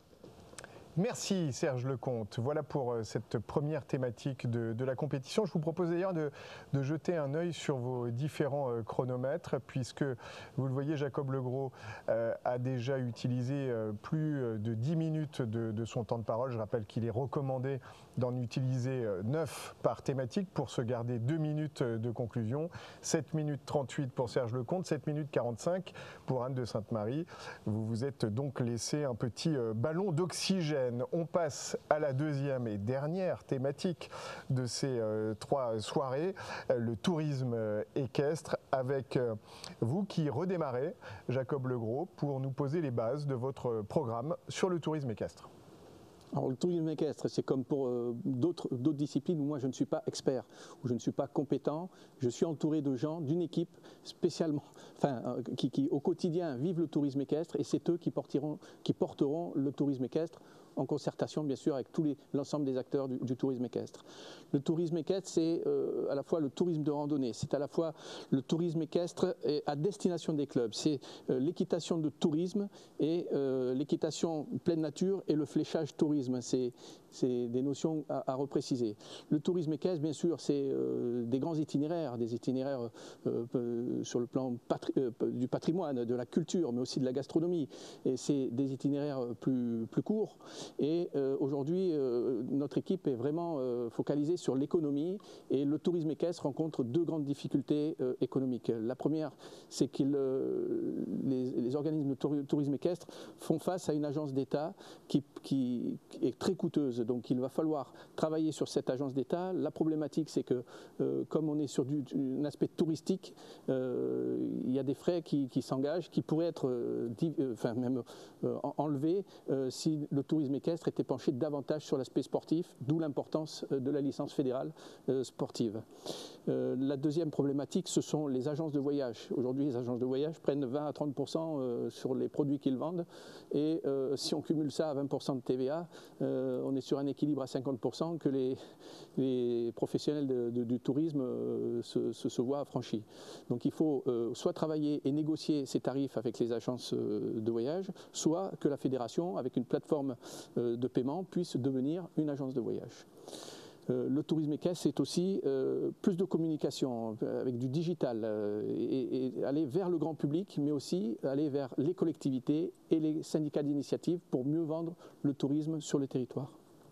Merci Serge Lecomte. Voilà pour cette première thématique de, de la compétition. Je vous propose d'ailleurs de, de jeter un œil sur vos différents euh, chronomètres, puisque vous le voyez, Jacob Legros euh, a déjà utilisé euh, plus de dix minutes de, de son temps de parole. Je rappelle qu'il est recommandé d'en utiliser neuf par thématique pour se garder deux minutes de conclusion. sept minutes trente-huit pour Serge Lecomte, sept minutes quarante-cinq pour Anne de Sainte-Marie. Vous vous êtes donc laissé un petit euh, ballon d'oxygène. On passe à la deuxième et dernière thématique de ces euh, trois soirées, euh, le tourisme euh, équestre, avec euh, vous qui redémarrez, Jacob Legros, pour nous poser les bases de votre programme sur le tourisme équestre. Alors, le tourisme équestre, c'est comme pour euh, d'autres disciplines où moi je ne suis pas expert, où je ne suis pas compétent. Je suis entouré de gens, d'une équipe spécialement, enfin, euh, qui, qui au quotidien vivent le tourisme équestre, et c'est eux qui porteront, qui porteront le tourisme équestre en concertation bien sûr avec l'ensemble des acteurs du, du tourisme équestre. Le tourisme équestre, c'est euh, à la fois le tourisme de randonnée, c'est à la fois le tourisme équestre à destination des clubs, c'est euh, l'équitation de tourisme et euh, l'équitation pleine nature et le fléchage tourisme, c'est des notions à, à repréciser. Le tourisme équestre, bien sûr, c'est euh, des grands itinéraires, des itinéraires euh, euh, sur le plan patri euh, du patrimoine, de la culture, mais aussi de la gastronomie, et c'est des itinéraires plus, plus courts. Et euh, aujourd'hui, euh, notre équipe est vraiment euh, focalisée sur l'économie, et le tourisme équestre rencontre deux grandes difficultés euh, économiques. La première, c'est que euh, les, les organismes de tourisme équestre font face à une agence d'État qui, qui, qui est très coûteuse. Donc il va falloir travailler sur cette agence d'État. La problématique, c'est que euh, comme on est sur du, un aspect touristique, euh, il y a des frais qui, qui s'engagent, qui pourraient être euh, euh, enfin, même euh, enlevés euh, si le tourisme équestre était penché davantage sur l'aspect sportif, d'où l'importance de la licence fédérale euh, sportive. Euh, la deuxième problématique, ce sont les agences de voyage. Aujourd'hui, les agences de voyage prennent vingt à trente pour cent euh, sur les produits qu'ils vendent, et euh, si on cumule ça à vingt pour cent de T V A, euh, on est sur un équilibre à cinquante pour cent que les, les professionnels de, de, du tourisme euh, se, se, se voient affranchis. Donc il faut euh, soit travailler et négocier ces tarifs avec les agences euh, de voyage, soit que la fédération, avec une plateforme euh, de paiement, puisse devenir une agence de voyage. Euh, le tourisme équestre, c'est aussi euh, plus de communication euh, avec du digital euh, et, et aller vers le grand public, mais aussi aller vers les collectivités et les syndicats d'initiative pour mieux vendre le tourisme sur le territoire.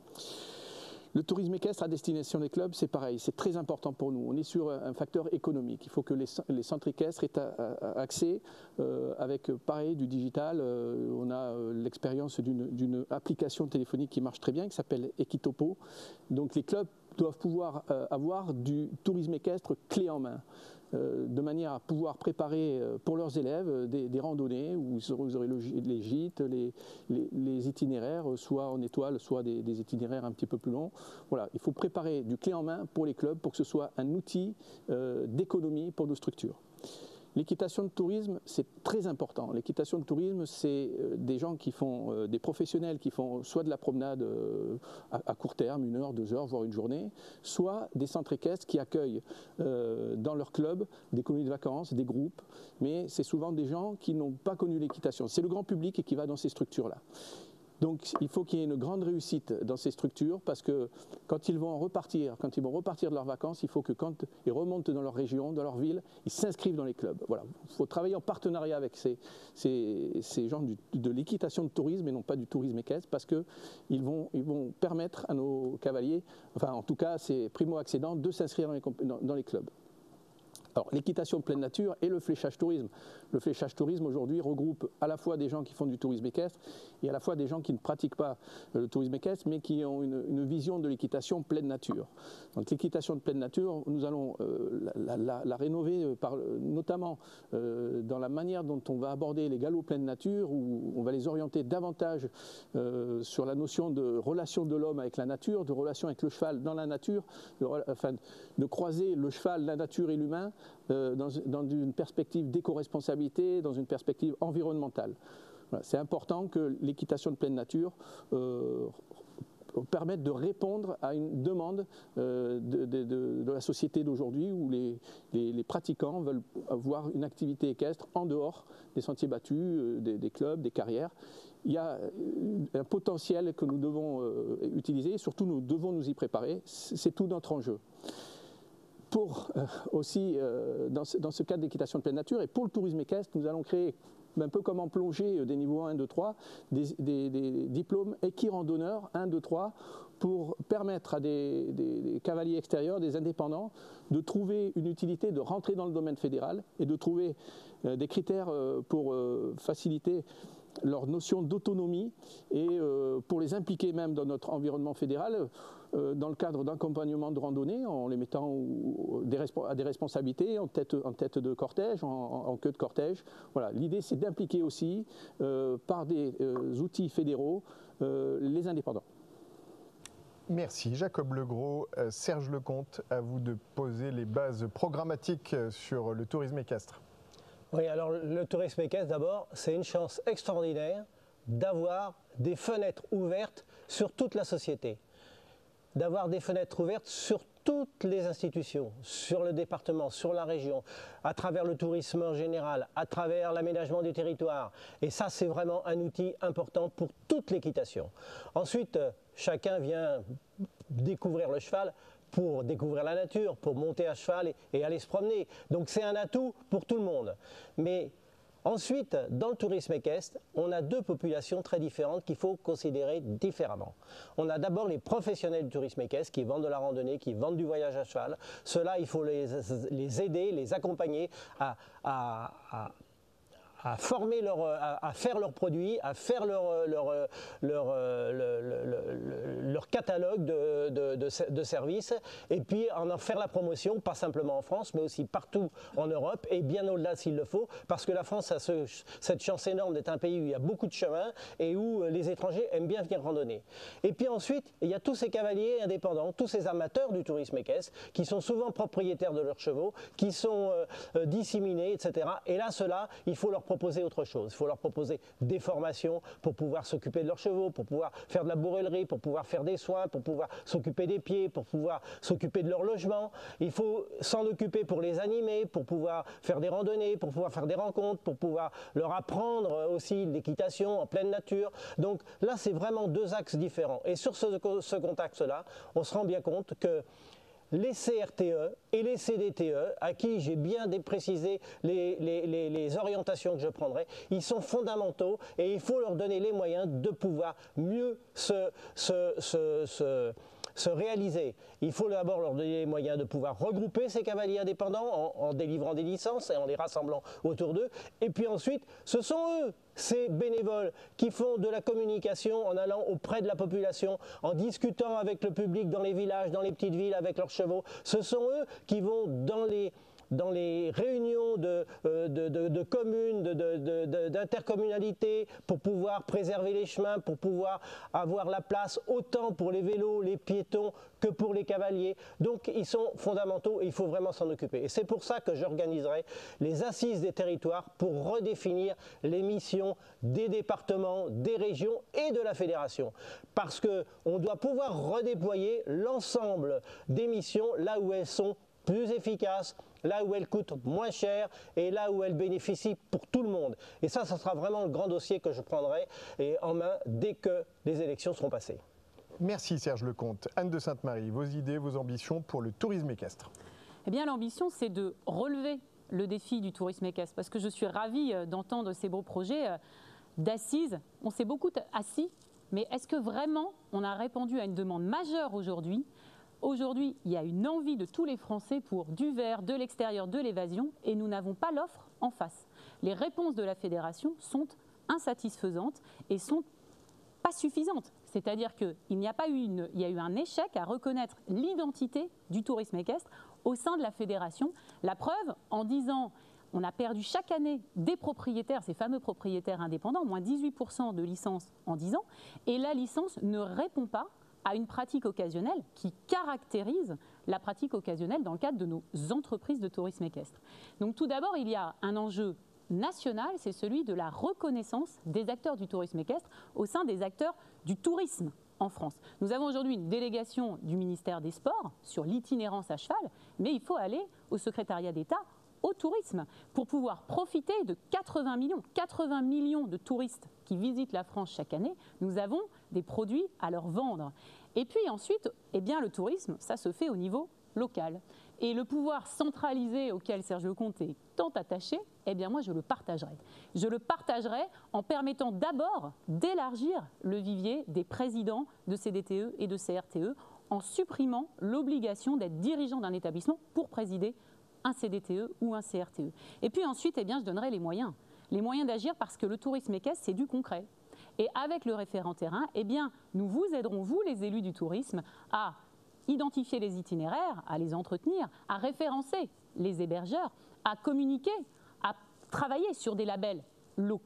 Le tourisme équestre à destination des clubs, c'est pareil, c'est très important pour nous. On est sur un facteur économique. Il faut que les, les centres équestres aient accès euh, avec, pareil, du digital. Euh, on a euh, l'expérience d'une application téléphonique qui marche très bien, qui s'appelle Equitopo. Donc les clubs doivent pouvoir euh, avoir du tourisme équestre clé en main, euh, de manière à pouvoir préparer euh, pour leurs élèves euh, des, des randonnées où vous aurez le, les gîtes, les, les, les itinéraires, soit en étoile, soit des, des itinéraires un petit peu plus longs. Voilà, il faut préparer du clé en main pour les clubs pour que ce soit un outil euh, d'économie pour nos structures. L'équitation de tourisme, c'est très important. L'équitation de tourisme, c'est des gens qui font, euh, des professionnels qui font soit de la promenade euh, à, à court terme, une heure, deux heures, voire une journée, soit des centres équestres qui accueillent euh, dans leur club des colonies de vacances, des groupes, mais c'est souvent des gens qui n'ont pas connu l'équitation. C'est le grand public qui va dans ces structures-là. Donc il faut qu'il y ait une grande réussite dans ces structures, parce que quand ils vont repartir, quand ils vont repartir de leurs vacances, il faut que quand ils remontent dans leur région, dans leur ville, ils s'inscrivent dans les clubs. Voilà. Il faut travailler en partenariat avec ces, ces, ces gens du, de l'équitation de tourisme et non pas du tourisme équestre, parce qu'ils vont, ils vont permettre à nos cavaliers, enfin en tout cas ces primo-accédants, de s'inscrire dans les, dans, dans les clubs. Alors, l'équitation de pleine nature et le fléchage tourisme. Le fléchage tourisme aujourd'hui regroupe à la fois des gens qui font du tourisme équestre et à la fois des gens qui ne pratiquent pas le tourisme équestre mais qui ont une, une vision de l'équitation pleine nature. Donc l'équitation de pleine nature, nous allons euh, la, la, la rénover par, notamment euh, dans la manière dont on va aborder les galops pleine nature, où on va les orienter davantage euh, sur la notion de relation de l'homme avec la nature, de relation avec le cheval dans la nature, de, enfin, de croiser le cheval, la nature et l'humain Euh, dans, dans une perspective d'éco-responsabilité, dans une perspective environnementale. Voilà, c'est important que l'équitation de pleine nature euh, permette de répondre à une demande euh, de, de, de, de la société d'aujourd'hui, où les, les, les pratiquants veulent avoir une activité équestre en dehors des sentiers battus, euh, des, des clubs, des carrières. Il y a un potentiel que nous devons euh, utiliser, et surtout nous devons nous y préparer. C'est tout notre enjeu. Pour euh, aussi, euh, dans, ce, dans ce cadre d'équitation de pleine nature et pour le tourisme équestre, nous allons créer, un peu comme en plongée des niveaux un, deux, trois, des, des, des diplômes équirandonneurs un, deux, trois, pour permettre à des, des, des cavaliers extérieurs, des indépendants, de trouver une utilité, de rentrer dans le domaine fédéral et de trouver euh, des critères euh, pour euh, faciliter leur notion d'autonomie et euh, pour les impliquer même dans notre environnement fédéral, euh, dans le cadre d'accompagnement de randonnée, en les mettant au, des à des responsabilités, en tête, en tête de cortège, en, en queue de cortège. Voilà. L'idée, c'est d'impliquer aussi, euh, par des euh, outils fédéraux, euh, les indépendants. Merci Jacob Legros. Euh, Serge Lecomte, à vous de poser les bases programmatiques sur le tourisme équestre. Oui, alors le tourisme équestre, d'abord, c'est une chance extraordinaire d'avoir des fenêtres ouvertes sur toute la société, d'avoir des fenêtres ouvertes sur toutes les institutions, sur le département, sur la région, à travers le tourisme en général, à travers l'aménagement du territoire. Et ça, c'est vraiment un outil important pour toute l'équitation. Ensuite, chacun vient découvrir le cheval pour découvrir la nature, pour monter à cheval et, et aller se promener. Donc c'est un atout pour tout le monde. Mais ensuite, dans le tourisme équestre, on a deux populations très différentes qu'il faut considérer différemment. On a d'abord les professionnels du tourisme équestre qui vendent de la randonnée, qui vendent du voyage à cheval. Ceux-là, il faut les, les aider, les accompagner à, à, à à former leur, à, à faire leurs produits, à faire leur, leur, leur, leur, leur catalogue de, de, de, de services, et puis en en faire la promotion, pas simplement en France, mais aussi partout en Europe, et bien au-delà s'il le faut, parce que la France a ce, cette chance énorme d'être un pays où il y a beaucoup de chemins, et où les étrangers aiment bien venir randonner. Et puis ensuite, il y a tous ces cavaliers indépendants, tous ces amateurs du tourisme équestre, qui sont souvent propriétaires de leurs chevaux, qui sont euh, disséminés, et cetera. Et là, ceux-là, il faut leur proposer autre chose. Il faut leur proposer des formations pour pouvoir s'occuper de leurs chevaux, pour pouvoir faire de la bourrellerie, pour pouvoir faire des soins, pour pouvoir s'occuper des pieds, pour pouvoir s'occuper de leur logement. Il faut s'en occuper pour les animer, pour pouvoir faire des randonnées, pour pouvoir faire des rencontres, pour pouvoir leur apprendre aussi l'équitation en pleine nature. Donc là, c'est vraiment deux axes différents. Et sur ce, ce contexte-là, on se rend bien compte que les C R T E et les C D T E, à qui j'ai bien précisé les, les, les, les orientations que je prendrai, ils sont fondamentaux et il faut leur donner les moyens de pouvoir mieux se, se, se, se, se réaliser. Il faut d'abord leur donner les moyens de pouvoir regrouper ces cavaliers indépendants en, en délivrant des licences et en les rassemblant autour d'eux. Et puis ensuite, ce sont eux, ces bénévoles, qui font de la communication en allant auprès de la population, en discutant avec le public dans les villages, dans les petites villes, avec leurs chevaux. Ce sont eux qui vont dans les... dans les réunions de, de, de, de communes, d'intercommunalités, de, de, pour pouvoir préserver les chemins, pour pouvoir avoir la place autant pour les vélos, les piétons, que pour les cavaliers. Donc ils sont fondamentaux et il faut vraiment s'en occuper. Et c'est pour ça que j'organiserai les assises des territoires pour redéfinir les missions des départements, des régions et de la fédération. Parce qu'on doit pouvoir redéployer l'ensemble des missions là où elles sont plus efficaces, là où elles coûtent moins cher et là où elles bénéficient pour tout le monde. Et ça, ça sera vraiment le grand dossier que je prendrai et en main dès que les élections seront passées. Merci Serge Lecomte. Anne de Sainte-Marie, vos idées, vos ambitions pour le tourisme équestre? Eh bien, l'ambition, c'est de relever le défi du tourisme équestre, parce que je suis ravie d'entendre ces beaux projets d'assises. On s'est beaucoup assis, mais est-ce que vraiment on a répondu à une demande majeure aujourd'hui? Aujourd'hui, il y a une envie de tous les Français pour du vert, de l'extérieur, de l'évasion, et nous n'avons pas l'offre en face. Les réponses de la fédération sont insatisfaisantes et sont pas suffisantes. C'est-à-dire qu'il n'y a pas eu une, il y a eu un échec à reconnaître l'identité du tourisme équestre au sein de la fédération. La preuve, en dix ans, on a perdu chaque année des propriétaires, ces fameux propriétaires indépendants, moins dix-huit pour cent de licences en dix ans, et la licence ne répond pas à une pratique occasionnelle qui caractérise la pratique occasionnelle dans le cadre de nos entreprises de tourisme équestre. Donc tout d'abord, il y a un enjeu national, c'est celui de la reconnaissance des acteurs du tourisme équestre au sein des acteurs du tourisme en France. Nous avons aujourd'hui une délégation du ministère des Sports sur l'itinérance à cheval, mais il faut aller au secrétariat d'État au tourisme pour pouvoir profiter de quatre-vingts millions, quatre-vingts millions de touristes qui visitent la France chaque année. Nous avons des produits à leur vendre. Et puis ensuite, eh bien, le tourisme, ça se fait au niveau local. Et le pouvoir centralisé auquel Serge Lecomte est tant attaché, eh bien moi je le partagerai. Je le partagerai en permettant d'abord d'élargir le vivier des présidents de C D T E et de C R T E en supprimant l'obligation d'être dirigeant d'un établissement pour présider un C D T E ou un C R T E. Et puis ensuite, eh bien, je donnerai les moyens. Les moyens d'agir parce que le tourisme équestre, c'est du concret. Et avec le référent terrain, eh bien, nous vous aiderons, vous les élus du tourisme, à identifier les itinéraires, à les entretenir, à référencer les hébergeurs, à communiquer, à travailler sur des labels locaux.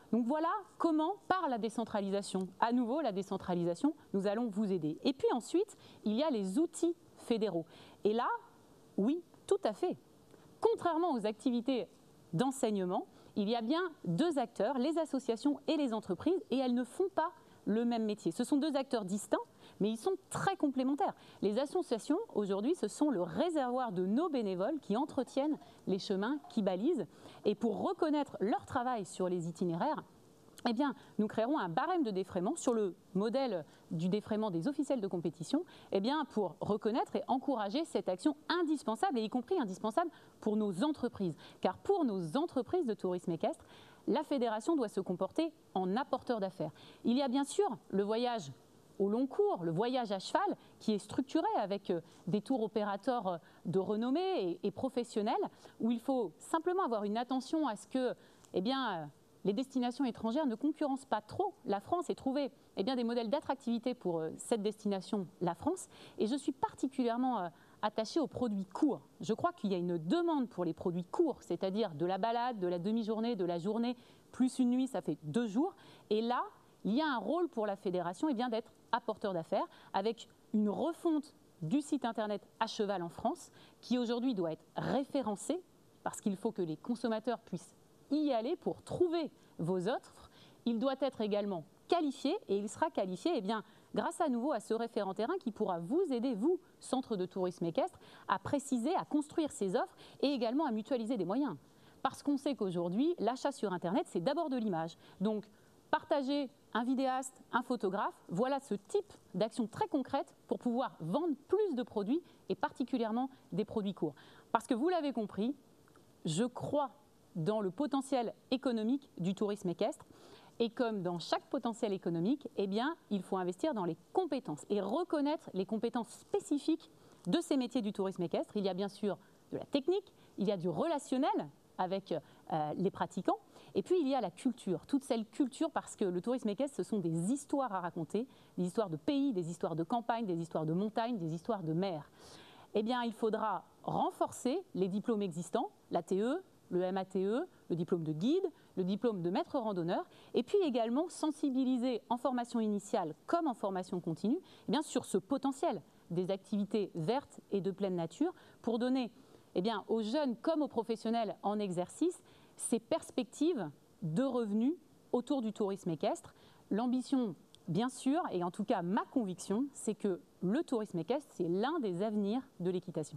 Donc voilà comment, par la décentralisation, à nouveau la décentralisation, nous allons vous aider. Et puis ensuite, il y a les outils fédéraux. Et là, oui, tout à fait. Contrairement aux activités d'enseignement, il y a bien deux acteurs, les associations et les entreprises, et elles ne font pas le même métier. Ce sont deux acteurs distincts, mais ils sont très complémentaires. Les associations, aujourd'hui, ce sont le réservoir de nos bénévoles qui entretiennent les chemins, qui balisent. Et pour reconnaître leur travail sur les itinéraires, eh bien, nous créerons un barème de défraiement sur le modèle du défraiement des officiels de compétition, eh bien, pour reconnaître et encourager cette action indispensable, et y compris indispensable pour nos entreprises. Car pour nos entreprises de tourisme équestre, la fédération doit se comporter en apporteur d'affaires. Il y a bien sûr le voyage au long cours, le voyage à cheval, qui est structuré avec des tours opérateurs de renommée et, et professionnels, où il faut simplement avoir une attention à ce que, eh bien, les destinations étrangères ne concurrencent pas trop la France et trouver eh bien, des modèles d'attractivité pour cette destination, la France. Et je suis particulièrement attachée aux produits courts. Je crois qu'il y a une demande pour les produits courts, c'est-à-dire de la balade, de la demi-journée, de la journée, plus une nuit, ça fait deux jours. Et là, il y a un rôle pour la fédération eh bien, d'être apporteur d'affaires avec une refonte du site internet à cheval en France qui aujourd'hui doit être référencé parce qu'il faut que les consommateurs puissent y aller pour trouver vos offres. Il doit être également qualifié et il sera qualifié eh bien, grâce à nouveau à ce référent terrain qui pourra vous aider, vous, centre de tourisme équestre, à préciser, à construire ces offres et également à mutualiser des moyens. Parce qu'on sait qu'aujourd'hui, l'achat sur Internet, c'est d'abord de l'image. Donc, partager un vidéaste, un photographe, voilà ce type d'action très concrète pour pouvoir vendre plus de produits et particulièrement des produits courts. Parce que vous l'avez compris, je crois dans le potentiel économique du tourisme équestre et comme dans chaque potentiel économique, eh bien, il faut investir dans les compétences et reconnaître les compétences spécifiques de ces métiers du tourisme équestre. Il y a bien sûr de la technique, il y a du relationnel avec euh, les pratiquants. Et puis, il y a la culture, toute cette culture, parce que le tourisme équestre, ce sont des histoires à raconter, des histoires de pays, des histoires de campagne, des histoires de montagne, des histoires de mer. Eh bien, il faudra renforcer les diplômes existants, l'A T E, le M A T E, le diplôme de guide, le diplôme de maître randonneur, et puis également sensibiliser en formation initiale comme en formation continue eh bien, sur ce potentiel des activités vertes et de pleine nature pour donner eh bien, aux jeunes comme aux professionnels en exercice ces perspectives de revenus autour du tourisme équestre. L'ambition, bien sûr, et en tout cas ma conviction, c'est que le tourisme équestre, c'est l'un des avenirs de l'équitation.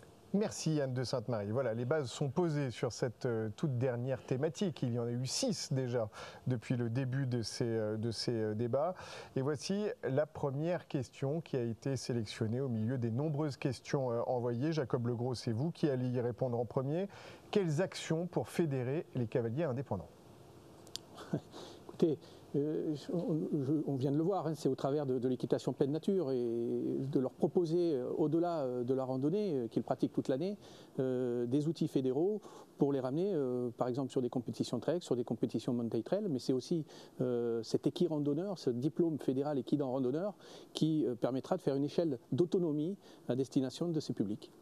Merci Anne de Sainte-Marie. Voilà, les bases sont posées sur cette euh, toute dernière thématique. Il y en a eu six déjà depuis le début de ces, euh, de ces euh, débats. Et voici la première question qui a été sélectionnée au milieu des nombreuses questions euh, envoyées. Jacob Legros, c'est vous qui allez y répondre en premier. Quelles actions pour fédérer les cavaliers indépendants? Écoutez, Euh, on, on vient de le voir, hein, c'est au travers de, de l'équitation pleine nature et de leur proposer, euh, au-delà de la randonnée euh, qu'ils pratiquent toute l'année, euh, des outils fédéraux pour les ramener, euh, par exemple, sur des compétitions trek, sur des compétitions mountain trail, mais c'est aussi euh, cet équirandonneur, ce diplôme fédéral équidant randonneur qui euh, permettra de faire une échelle d'autonomie à destination de ces publics.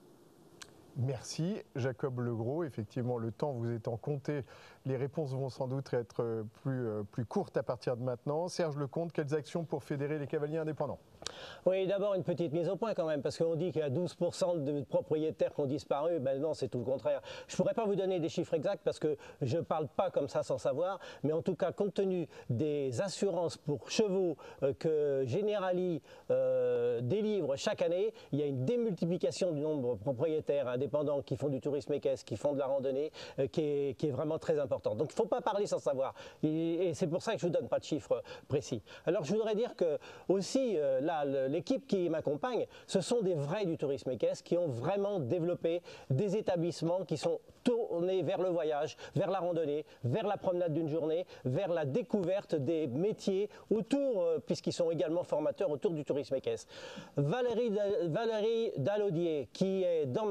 Merci Jacob Legros. Effectivement, le temps vous étant compté, les réponses vont sans doute être plus, plus courtes à partir de maintenant. Serge Lecomte, quelles actions pour fédérer les cavaliers indépendants? Oui, d'abord une petite mise au point quand même, parce qu'on dit qu'il y a douze pour cent de propriétaires qui ont disparu. Ben non, c'est tout le contraire. Je ne pourrais pas vous donner des chiffres exacts parce que je ne parle pas comme ça sans savoir, mais en tout cas, compte tenu des assurances pour chevaux euh, que Generali euh, délivre chaque année, il y a une démultiplication du nombre de propriétaires indépendants qui font du tourisme équestre, qui font de la randonnée, euh, qui, est, qui est vraiment très importante. Donc il ne faut pas parler sans savoir. Et, et c'est pour ça que je ne vous donne pas de chiffres précis. Alors je voudrais dire que aussi, euh, là, l'équipe qui m'accompagne, ce sont des vrais du tourisme équestre qui ont vraiment développé des établissements qui sont tournés vers le voyage, vers la randonnée, vers la promenade d'une journée, vers la découverte des métiers autour, puisqu'ils sont également formateurs autour du tourisme équestre. Valérie, Valérie Dalaudier, qui est dans ma liste,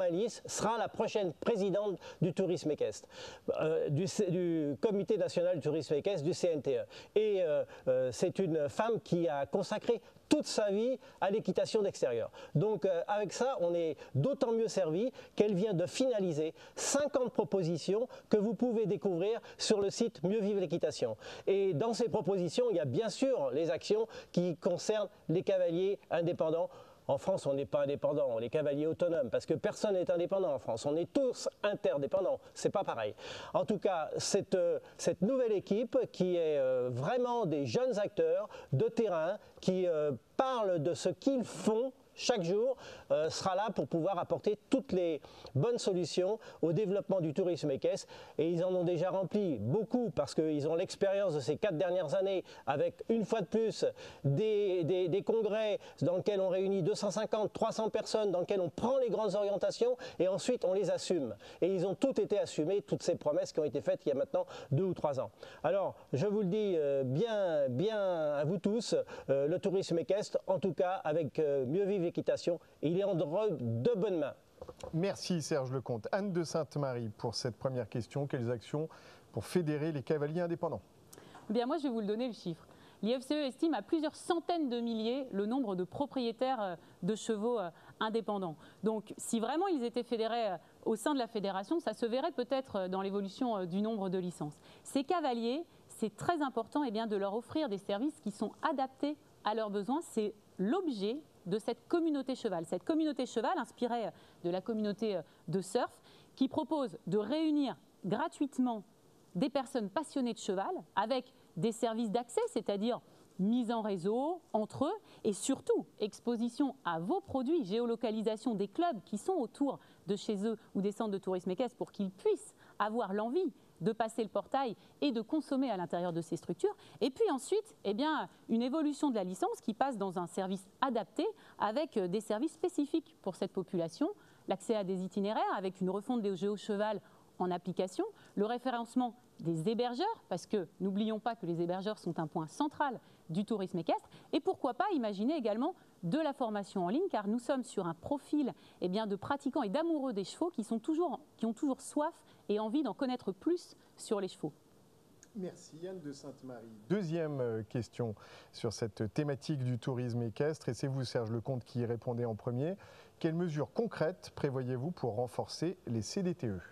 Nice sera la prochaine présidente du tourisme équestre, euh, du, du Comité national du tourisme équestre, du C N T E. Et euh, euh, c'est une femme qui a consacré toute sa vie à l'équitation d'extérieur. Donc euh, avec ça, on est d'autant mieux servi qu'elle vient de finaliser cinquante propositions que vous pouvez découvrir sur le site Mieux Vivre l'Équitation. Et dans ces propositions, il y a bien sûr les actions qui concernent les cavaliers indépendants. En France, on n'est pas indépendant, on est cavalier autonome, parce que personne n'est indépendant en France. On est tous interdépendants, c'est pas pareil. En tout cas, cette, euh, cette nouvelle équipe qui est euh, vraiment des jeunes acteurs de terrain, qui euh, parlent de ce qu'ils font chaque jour, euh, sera là pour pouvoir apporter toutes les bonnes solutions au développement du tourisme équestre. Et ils en ont déjà rempli beaucoup parce qu'ils ont l'expérience de ces quatre dernières années avec, une fois de plus, des, des, des congrès dans lesquels on réunit deux cent cinquante, trois cents personnes, dans lesquels on prend les grandes orientations et ensuite on les assume. Et ils ont toutes été assumés, toutes ces promesses qui ont été faites il y a maintenant deux ou trois ans. Alors, je vous le dis euh, bien, bien à vous tous, euh, le tourisme équestre, en tout cas avec euh, Mieux Vivre l'Équitation, il est en de bonnes mains. Merci Serge Lecomte. Anne de Sainte-Marie, pour cette première question, quelles actions pour fédérer les cavaliers indépendants? Eh bien, moi, je vais vous le donner le chiffre. L'I F C E estime à plusieurs centaines de milliers le nombre de propriétaires de chevaux indépendants. Donc, si vraiment ils étaient fédérés au sein de la fédération, ça se verrait peut-être dans l'évolution du nombre de licences. Ces cavaliers, c'est très important eh bien, de leur offrir des services qui sont adaptés à leurs besoins. C'est l'objet de cette communauté cheval. Cette communauté cheval, inspirée de la communauté de surf, qui propose de réunir gratuitement des personnes passionnées de cheval avec des services d'accès, c'est-à-dire mise en réseau entre eux et surtout exposition à vos produits, géolocalisation des clubs qui sont autour de chez eux ou des centres de tourisme équestre pour qu'ils puissent avoir l'envie de passer le portail et de consommer à l'intérieur de ces structures. Et puis ensuite, eh bien, une évolution de la licence qui passe dans un service adapté avec des services spécifiques pour cette population, l'accès à des itinéraires avec une refonte des géo-cheval en application, le référencement des hébergeurs, parce que n'oublions pas que les hébergeurs sont un point central du tourisme équestre, et pourquoi pas imaginer également de la formation en ligne, car nous sommes sur un profil eh bien, de pratiquants et d'amoureux des chevaux qui, sont toujours, qui ont toujours soif et envie d'en connaître plus sur les chevaux. Merci Anne de Sainte-Marie. Deuxième question sur cette thématique du tourisme équestre, et c'est vous Serge Lecomte qui y répondez en premier. Quelles mesures concrètes prévoyez-vous pour renforcer les C D T E?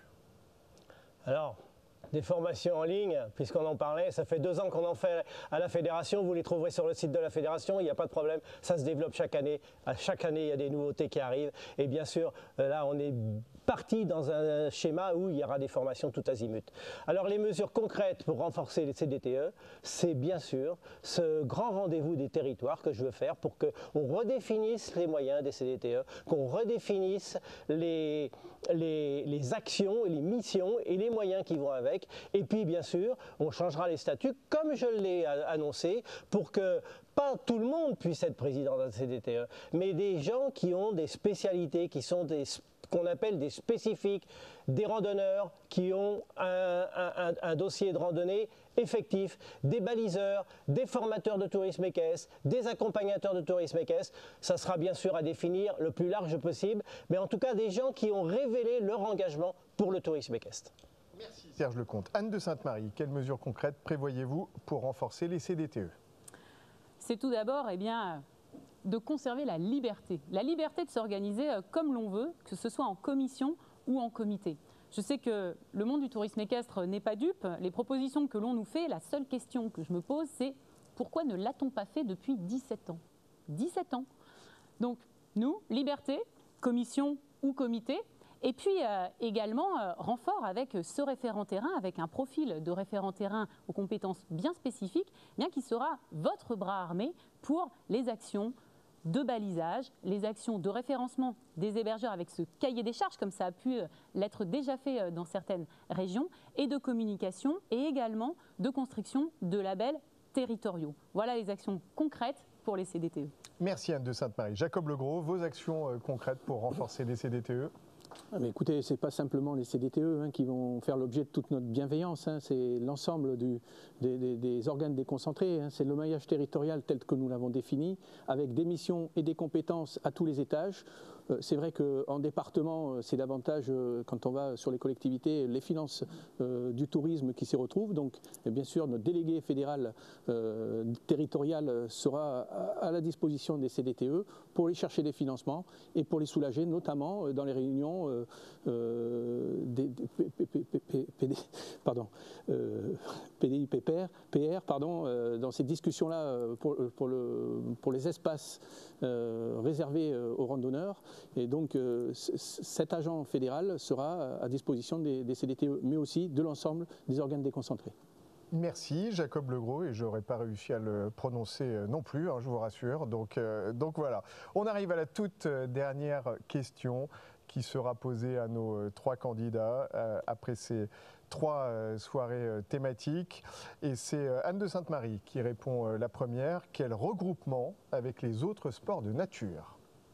Alors, des formations en ligne, puisqu'on en parlait, ça fait deux ans qu'on en fait à la fédération, vous les trouverez sur le site de la fédération, il n'y a pas de problème, ça se développe chaque année, à chaque année il y a des nouveautés qui arrivent, et bien sûr là on est parti dans un schéma où il y aura des formations tout azimut. Alors les mesures concrètes pour renforcer les C D T E, c'est bien sûr ce grand rendez-vous des territoires que je veux faire pour qu'on redéfinisse les moyens des C D T E, qu'on redéfinisse les, les, les actions et les missions et les moyens qui vont avec. Et puis bien sûr, on changera les statuts comme je l'ai annoncé pour que pas tout le monde puisse être président d'un C D T E, mais des gens qui ont des spécialités, qui sont des qu'on appelle des spécifiques, des randonneurs qui ont un, un, un dossier de randonnée effectif, des baliseurs, des formateurs de tourisme équestre, des accompagnateurs de tourisme équestre. Ça sera bien sûr à définir le plus large possible, mais en tout cas des gens qui ont révélé leur engagement pour le tourisme équestre. Merci Serge Lecomte. Anne de Sainte-Marie, quelles mesures concrètes prévoyez-vous pour renforcer les C D T E? C'est tout d'abord eh bien, de conserver la liberté. La liberté de s'organiser comme l'on veut, que ce soit en commission ou en comité. Je sais que le monde du tourisme équestre n'est pas dupe. Les propositions que l'on nous fait, la seule question que je me pose, c'est pourquoi ne l'a-t-on pas fait depuis dix-sept ans? dix-sept ans. Donc, nous, liberté, commission ou comité, et puis euh, également euh, renfort avec ce référent terrain, avec un profil de référent terrain aux compétences bien spécifiques, bien qui sera votre bras armé pour les actions de balisage, les actions de référencement des hébergeurs avec ce cahier des charges, comme ça a pu l'être déjà fait dans certaines régions, et de communication, et également de construction de labels territoriaux. Voilà les actions concrètes pour les C D T E. Merci Anne de Sainte-Marie. Jacob Legros, vos actions concrètes pour renforcer les C D T E? Ah mais écoutez, ce n'est pas simplement les C D T E hein, qui vont faire l'objet de toute notre bienveillance, hein, c'est l'ensemble des, des, des organes déconcentrés, hein, c'est le maillage territorial tel que nous l'avons défini, avec des missions et des compétences à tous les étages. Euh, c'est vrai qu'en département, c'est davantage, euh, quand on va sur les collectivités, les finances euh, du tourisme qui s'y retrouvent. Donc, et bien sûr, notre délégué fédéral euh, territorial sera à, à la disposition des C D T E pour aller chercher des financements et pour les soulager, notamment dans les réunions euh, euh, des, des P, P, P, P, P D, pardon, euh, P D I P R, P R pardon, euh, dans ces discussions-là pour, pour, le, pour les espaces euh, réservés aux randonneurs. Et donc, euh, cet agent fédéral sera à disposition des, des C D T E, mais aussi de l'ensemble des organes déconcentrés. Merci Jacob Legros, et je n'aurais pas réussi à le prononcer non plus, hein, je vous rassure. Donc, euh, donc voilà, on arrive à la toute dernière question qui sera posée à nos trois candidats euh, après ces trois euh, soirées euh, thématiques. Et c'est euh, Anne de Sainte-Marie qui répond euh, la première. Quel regroupement avec les autres sports de nature ?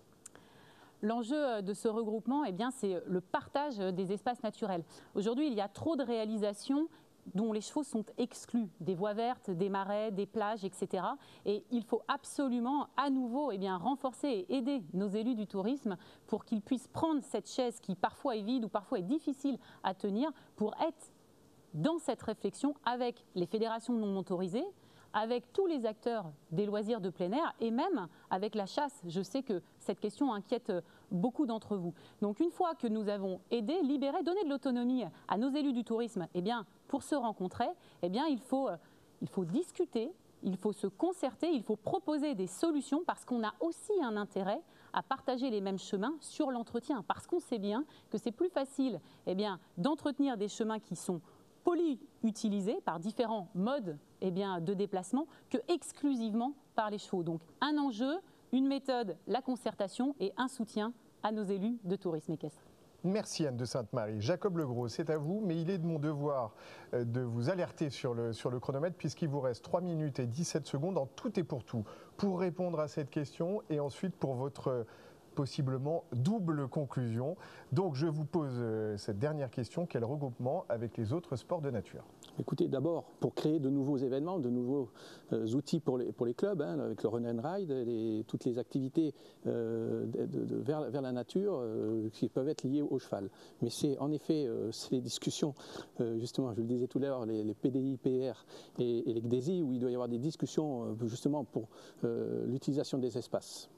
L'enjeu de ce regroupement, eh bien, c'est le partage des espaces naturels. Aujourd'hui, il y a trop de réalisations dont les chevaux sont exclus, des voies vertes, des marais, des plages, et cetera. Et il faut absolument à nouveau eh bien, renforcer et aider nos élus du tourisme pour qu'ils puissent prendre cette chaise qui parfois est vide ou parfois est difficile à tenir pour être dans cette réflexion avec les fédérations non motorisées, avec tous les acteurs des loisirs de plein air et même avec la chasse. Je sais que cette question inquiète beaucoup d'entre vous. Donc une fois que nous avons aidé, libéré, donné de l'autonomie à nos élus du tourisme, eh bien, pour se rencontrer, eh bien, il faut, il faut discuter, il faut se concerter, il faut proposer des solutions parce qu'on a aussi un intérêt à partager les mêmes chemins sur l'entretien. Parce qu'on sait bien que c'est plus facile eh bien, d'entretenir des chemins qui sont polyutilisés par différents modes eh bien, de déplacement que exclusivement par les chevaux. Donc un enjeu, une méthode, la concertation et un soutien à nos élus de tourisme équestre. Merci Anne de Sainte-Marie. Jacob Legros, c'est à vous, mais il est de mon devoir de vous alerter sur le, sur le chronomètre puisqu'il vous reste trois minutes et dix-sept secondes en tout et pour tout pour répondre à cette question et ensuite pour votre possiblement double conclusion. Donc je vous pose euh, cette dernière question, quel regroupement avec les autres sports de nature ? Écoutez, d'abord, pour créer de nouveaux événements, de nouveaux euh, outils pour les, pour les clubs, hein, avec le run and ride, les, toutes les activités euh, de, de, de, vers, vers la nature euh, qui peuvent être liées au cheval. Mais c'est en effet, euh, c'est les discussions, euh, justement, je le disais tout à l'heure, les, les P D I, P R et, et les C D S I, où il doit y avoir des discussions euh, justement pour euh, l'utilisation des espaces.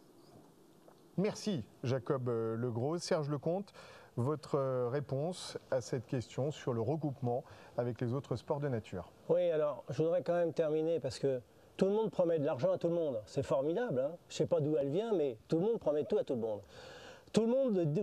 Merci Jacob Legros. Serge Lecomte, votre réponse à cette question sur le regroupement avec les autres sports de nature. Oui, alors je voudrais quand même terminer parce que tout le monde promet de l'argent à tout le monde. C'est formidable, hein, je ne sais pas d'où elle vient, mais tout le monde promet tout à tout le monde. Tout le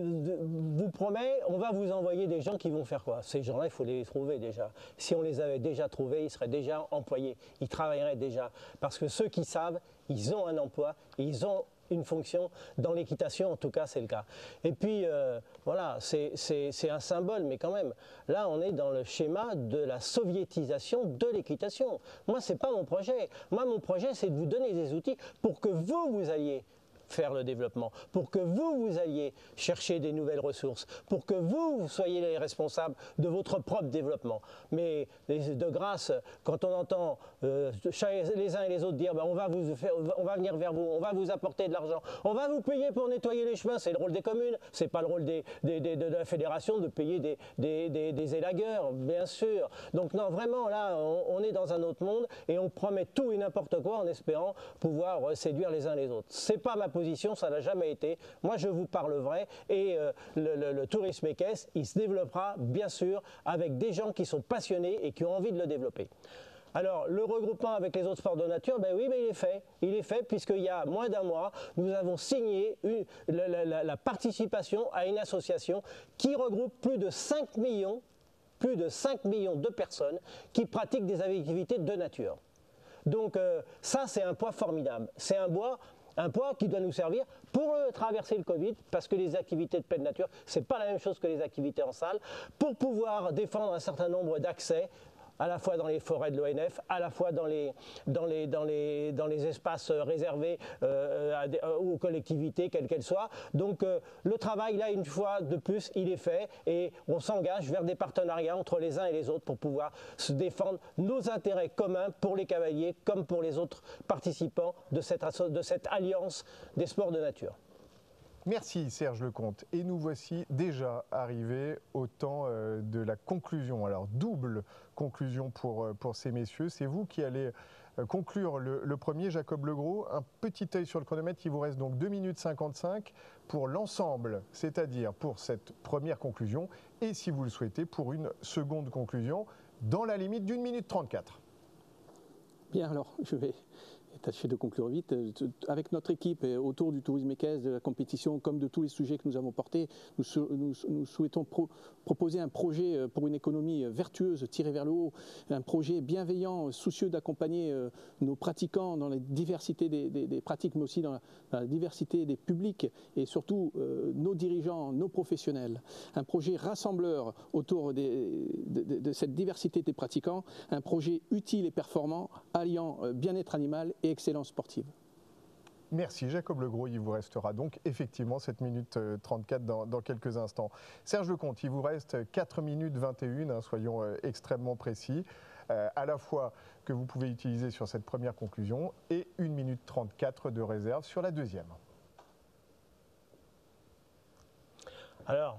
monde vous promet, on va vous envoyer des gens qui vont faire quoi? Ces gens-là, il faut les trouver déjà. Si on les avait déjà trouvés, ils seraient déjà employés, ils travailleraient déjà. Parce que ceux qui savent, ils ont un emploi, ils ont une fonction dans l'équitation, en tout cas c'est le cas. Et puis euh, voilà, c'est un symbole, mais quand même, là on est dans le schéma de la soviétisation de l'équitation. Moi c'est pas mon projet, moi mon projet c'est de vous donner des outils pour que vous, vous alliez faire le développement, pour que vous, vous alliez chercher des nouvelles ressources, pour que vous, vous soyez les responsables de votre propre développement. Mais de grâce, quand on entend euh, les uns et les autres dire ben, on, va vous faire, on va venir vers vous, on va vous apporter de l'argent, on va vous payer pour nettoyer les chemins, c'est le rôle des communes, c'est pas le rôle des, des, des, de la fédération de payer des, des, des, des élagueurs, bien sûr. Donc non, vraiment là, on, on est dans un autre monde et on promet tout et n'importe quoi en espérant pouvoir séduire les uns les autres. C'est pas ma position, ça n'a jamais été. Moi, je vous parle vrai et euh, le, le, le tourisme équestre, il se développera bien sûr avec des gens qui sont passionnés et qui ont envie de le développer. Alors, le regroupement avec les autres sports de nature, ben oui, mais il est fait. Il est fait puisqu'il y a moins d'un mois, nous avons signé une, la, la, la participation à une association qui regroupe plus de cinq millions, plus de cinq millions de personnes qui pratiquent des activités de nature. Donc euh, ça, c'est un poids formidable. C'est un bois... Un poids qui doit nous servir pour euh, traverser le Covid, parce que les activités de pleine nature, ce n'est pas la même chose que les activités en salle, pour pouvoir défendre un certain nombre d'accès, à la fois dans les forêts de l'O N F, à la fois dans les, dans les, dans les, dans les espaces réservés euh, à des, euh, aux collectivités, quelles qu'elles soient. Donc euh, le travail, là, une fois de plus, il est fait et on s'engage vers des partenariats entre les uns et les autres pour pouvoir se défendre nos intérêts communs pour les cavaliers comme pour les autres participants de cette, de cette alliance des sports de nature. Merci Serge Lecomte. Et nous voici déjà arrivés au temps euh, de la conclusion. Alors double conclusion pour, pour ces messieurs. C'est vous qui allez euh, conclure le, le premier, Jacob Legros. Un petit œil sur le chronomètre, il vous reste donc deux minutes cinquante-cinq pour l'ensemble, c'est-à-dire pour cette première conclusion et si vous le souhaitez pour une seconde conclusion dans la limite d'une minute trente-quatre. Bien, alors je vais tâcher de conclure vite. Avec notre équipe et autour du tourisme équestre, de la compétition, comme de tous les sujets que nous avons portés, nous, nous, nous souhaitons pro, proposer un projet pour une économie vertueuse, tirée vers le haut, un projet bienveillant, soucieux d'accompagner nos pratiquants dans la diversité des, des, des pratiques, mais aussi dans la, dans la diversité des publics et surtout euh, nos dirigeants, nos professionnels. Un projet rassembleur autour des, de, de, de cette diversité des pratiquants, un projet utile et performant, alliant bien-être animal et excellence sportive. Merci Jacob Legros, il vous restera donc effectivement sept minutes trente-quatre dans, dans quelques instants. Serge Lecomte, il vous reste quatre minutes vingt et une, hein, soyons euh, extrêmement précis, euh, à la fois que vous pouvez utiliser sur cette première conclusion et une minute trente-quatre de réserve sur la deuxième. Alors,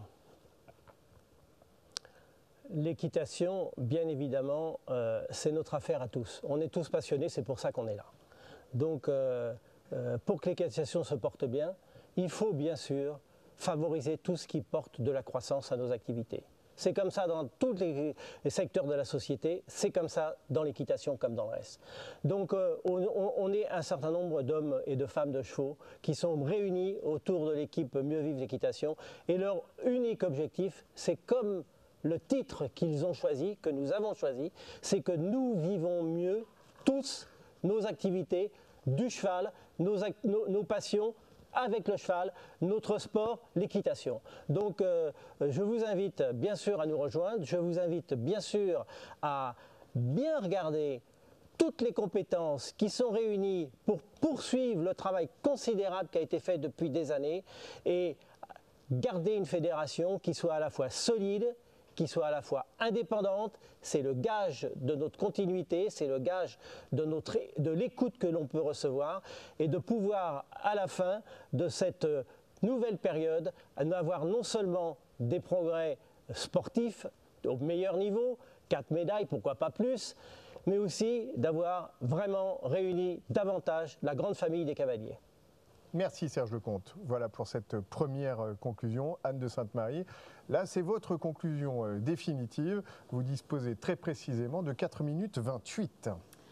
l'équitation, bien évidemment, euh, c'est notre affaire à tous. On est tous passionnés, c'est pour ça qu'on est là. Donc, euh, euh, pour que l'équitation se porte bien, il faut bien sûr favoriser tout ce qui porte de la croissance à nos activités. C'est comme ça dans tous les, les secteurs de la société, c'est comme ça dans l'équitation comme dans le reste. Donc, euh, on, on est un certain nombre d'hommes et de femmes de chevaux qui sont réunis autour de l'équipe Mieux Vivre l'Équitation et leur unique objectif, c'est comme le titre qu'ils ont choisi, que nous avons choisi, c'est que nous vivons mieux tous nos activités du cheval, nos, nos, nos passions avec le cheval, notre sport, l'équitation. Donc euh, je vous invite bien sûr à nous rejoindre, je vous invite bien sûr à bien regarder toutes les compétences qui sont réunies pour poursuivre le travail considérable qui a été fait depuis des années et garder une fédération qui soit à la fois solide, qui soit à la fois indépendante, c'est le gage de notre continuité, c'est le gage de, notre, de l'écoute que l'on peut recevoir et de pouvoir à la fin de cette nouvelle période avoir non seulement des progrès sportifs au meilleur niveau, quatre médailles, pourquoi pas plus, mais aussi d'avoir vraiment réuni davantage la grande famille des cavaliers. Merci Serge Lecomte. Voilà pour cette première conclusion. Anne de Sainte-Marie, là c'est votre conclusion définitive. Vous disposez très précisément de quatre minutes vingt-huit.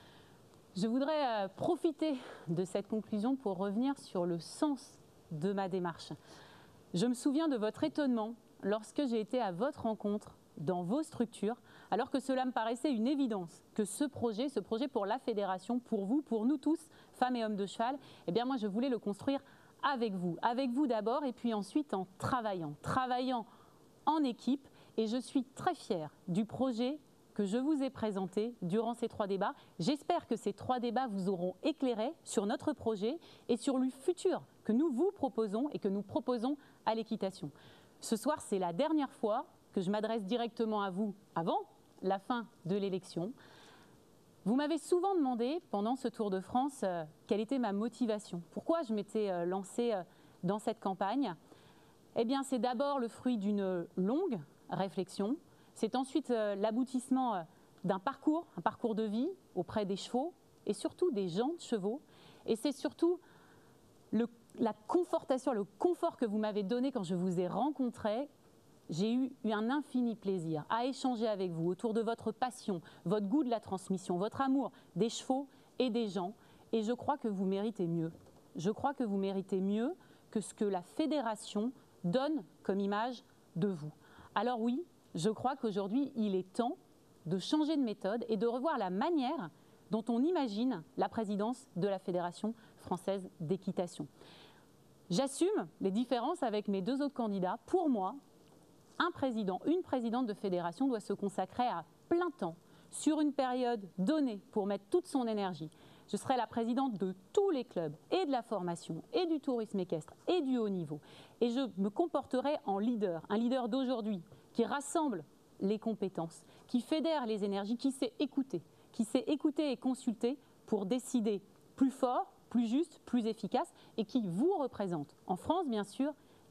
Je voudrais profiter de cette conclusion pour revenir sur le sens de ma démarche. Je me souviens de votre étonnement lorsque j'ai été à votre rencontre dans vos structures, alors que cela me paraissait une évidence que ce projet, ce projet pour la fédération, pour vous, pour nous tous, femmes et hommes de cheval, eh bien moi je voulais le construire avec vous, avec vous d'abord et puis ensuite en travaillant, travaillant en équipe. Et je suis très fière du projet que je vous ai présenté durant ces trois débats. J'espère que ces trois débats vous auront éclairé sur notre projet et sur le futur que nous vous proposons et que nous proposons à l'équitation. Ce soir, c'est la dernière fois que je m'adresse directement à vous avant la fin de l'élection. Vous m'avez souvent demandé pendant ce Tour de France euh, quelle était ma motivation, pourquoi je m'étais euh, lancée euh, dans cette campagne. Eh bien, c'est d'abord le fruit d'une longue réflexion, c'est ensuite euh, l'aboutissement euh, d'un parcours, un parcours de vie auprès des chevaux et surtout des gens de chevaux, et c'est surtout le, la confortation, le confort que vous m'avez donné quand je vous ai rencontré. J'ai eu, eu un infini plaisir à échanger avec vous autour de votre passion, votre goût de la transmission, votre amour des chevaux et des gens. Et je crois que vous méritez mieux. Je crois que vous méritez mieux que ce que la fédération donne comme image de vous. Alors oui, je crois qu'aujourd'hui, il est temps de changer de méthode et de revoir la manière dont on imagine la présidence de la Fédération française d'équitation. J'assume les différences avec mes deux autres candidats. Pour moi, un président, une présidente de fédération doit se consacrer à plein temps sur une période donnée pour mettre toute son énergie. Je serai la présidente de tous les clubs et de la formation et du tourisme équestre et du haut niveau. Et je me comporterai en leader, un leader d'aujourd'hui qui rassemble les compétences, qui fédère les énergies, qui sait écouter, qui sait écouter et consulter pour décider plus fort, plus juste, plus efficace et qui vous représente en France bien sûr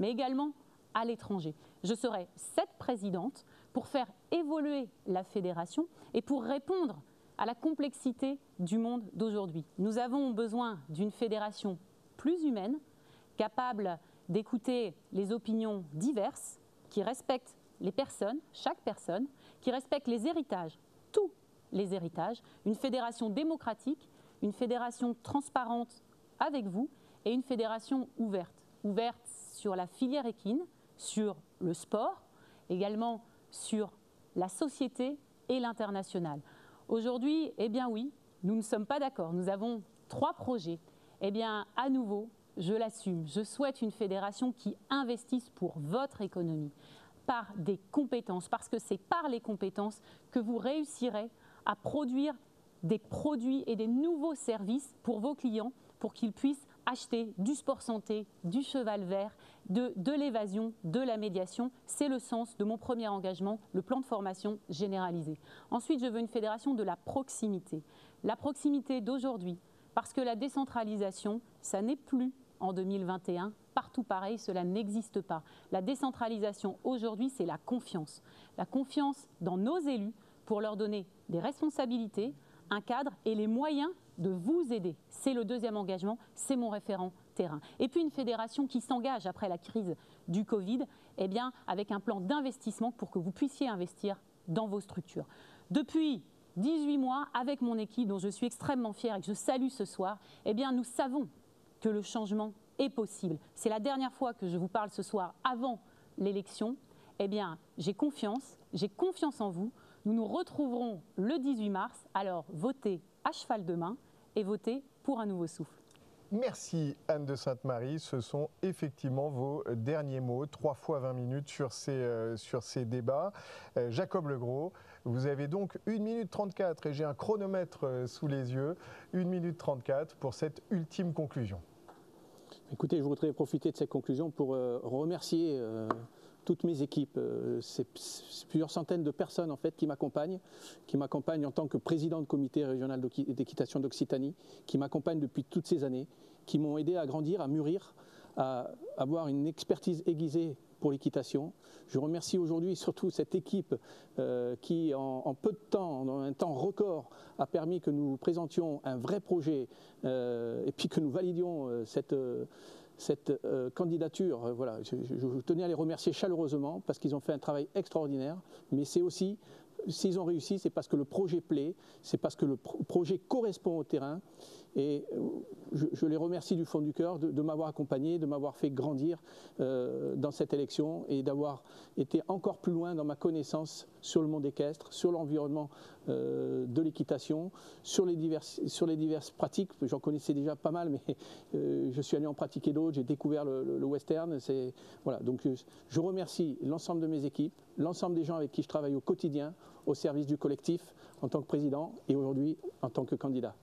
mais également à l'étranger. Je serai cette présidente pour faire évoluer la fédération et pour répondre à la complexité du monde d'aujourd'hui. Nous avons besoin d'une fédération plus humaine, capable d'écouter les opinions diverses, qui respecte les personnes, chaque personne, qui respecte les héritages, tous les héritages, une fédération démocratique, une fédération transparente avec vous et une fédération ouverte, ouverte sur la filière équine, sur le sport, également sur la société et l'international. Aujourd'hui, eh bien oui, nous ne sommes pas d'accord. Nous avons trois projets. Eh bien, à nouveau, je l'assume. Je souhaite une fédération qui investisse pour votre économie, par des compétences, parce que c'est par les compétences que vous réussirez à produire des produits et des nouveaux services pour vos clients, pour qu'ils puissent acheter du sport santé, du cheval vert, de, de l'évasion, de la médiation. C'est le sens de mon premier engagement, le plan de formation généralisé. Ensuite, je veux une fédération de la proximité. La proximité d'aujourd'hui, parce que la décentralisation, ça n'est plus en deux mille vingt et un. Partout pareil, cela n'existe pas. La décentralisation aujourd'hui, c'est la confiance. La confiance dans nos élus pour leur donner des responsabilités, un cadre et les moyens de vous aider. C'est le deuxième engagement, c'est mon référent terrain. Et puis une fédération qui s'engage après la crise du Covid, eh bien, avec un plan d'investissement pour que vous puissiez investir dans vos structures. Depuis dix-huit mois, avec mon équipe dont je suis extrêmement fière et que je salue ce soir, eh bien, nous savons que le changement est possible. C'est la dernière fois que je vous parle ce soir avant l'élection. Eh bien, j'ai confiance, j'ai confiance en vous. Nous nous retrouverons le dix-huit mars. Alors, votez à cheval de main et votez pour un nouveau souffle. Merci Anne de Sainte-Marie. Ce sont effectivement vos derniers mots, trois fois vingt minutes sur ces, euh, sur ces débats. Euh, Jacob Legros, vous avez donc une minute trente-quatre et j'ai un chronomètre euh, sous les yeux, une minute trente-quatre pour cette ultime conclusion. Écoutez, je voudrais profiter de cette conclusion pour euh, remercier euh, toutes mes équipes. Euh, c'est plusieurs centaines de personnes en fait qui m'accompagnent, qui m'accompagnent en tant que président de comité régional d'équitation d'Occitanie, qui m'accompagnent depuis toutes ces années, qui m'ont aidé à grandir, à mûrir, à avoir une expertise aiguisée pour l'équitation. Je remercie aujourd'hui surtout cette équipe euh, qui, en, en peu de temps, en un temps record, a permis que nous présentions un vrai projet euh, et puis que nous validions euh, cette, euh, cette euh, candidature. Euh, voilà, je, je, je tenais à les remercier chaleureusement parce qu'ils ont fait un travail extraordinaire, mais c'est aussi, s'ils ont réussi, c'est parce que le projet plaît, c'est parce que le pro projet correspond au terrain. Et je, je les remercie du fond du cœur de, de m'avoir accompagné, de m'avoir fait grandir euh, dans cette élection et d'avoir été encore plus loin dans ma connaissance sur le monde équestre, sur l'environnement euh, de l'équitation, sur les diverses, sur les diverses pratiques. J'en connaissais déjà pas mal, mais euh, je suis allé en pratiquer d'autres, j'ai découvert le, le, le western. Voilà, donc je, je remercie l'ensemble de mes équipes, l'ensemble des gens avec qui je travaille au quotidien, au service du collectif, en tant que président et aujourd'hui en tant que candidat.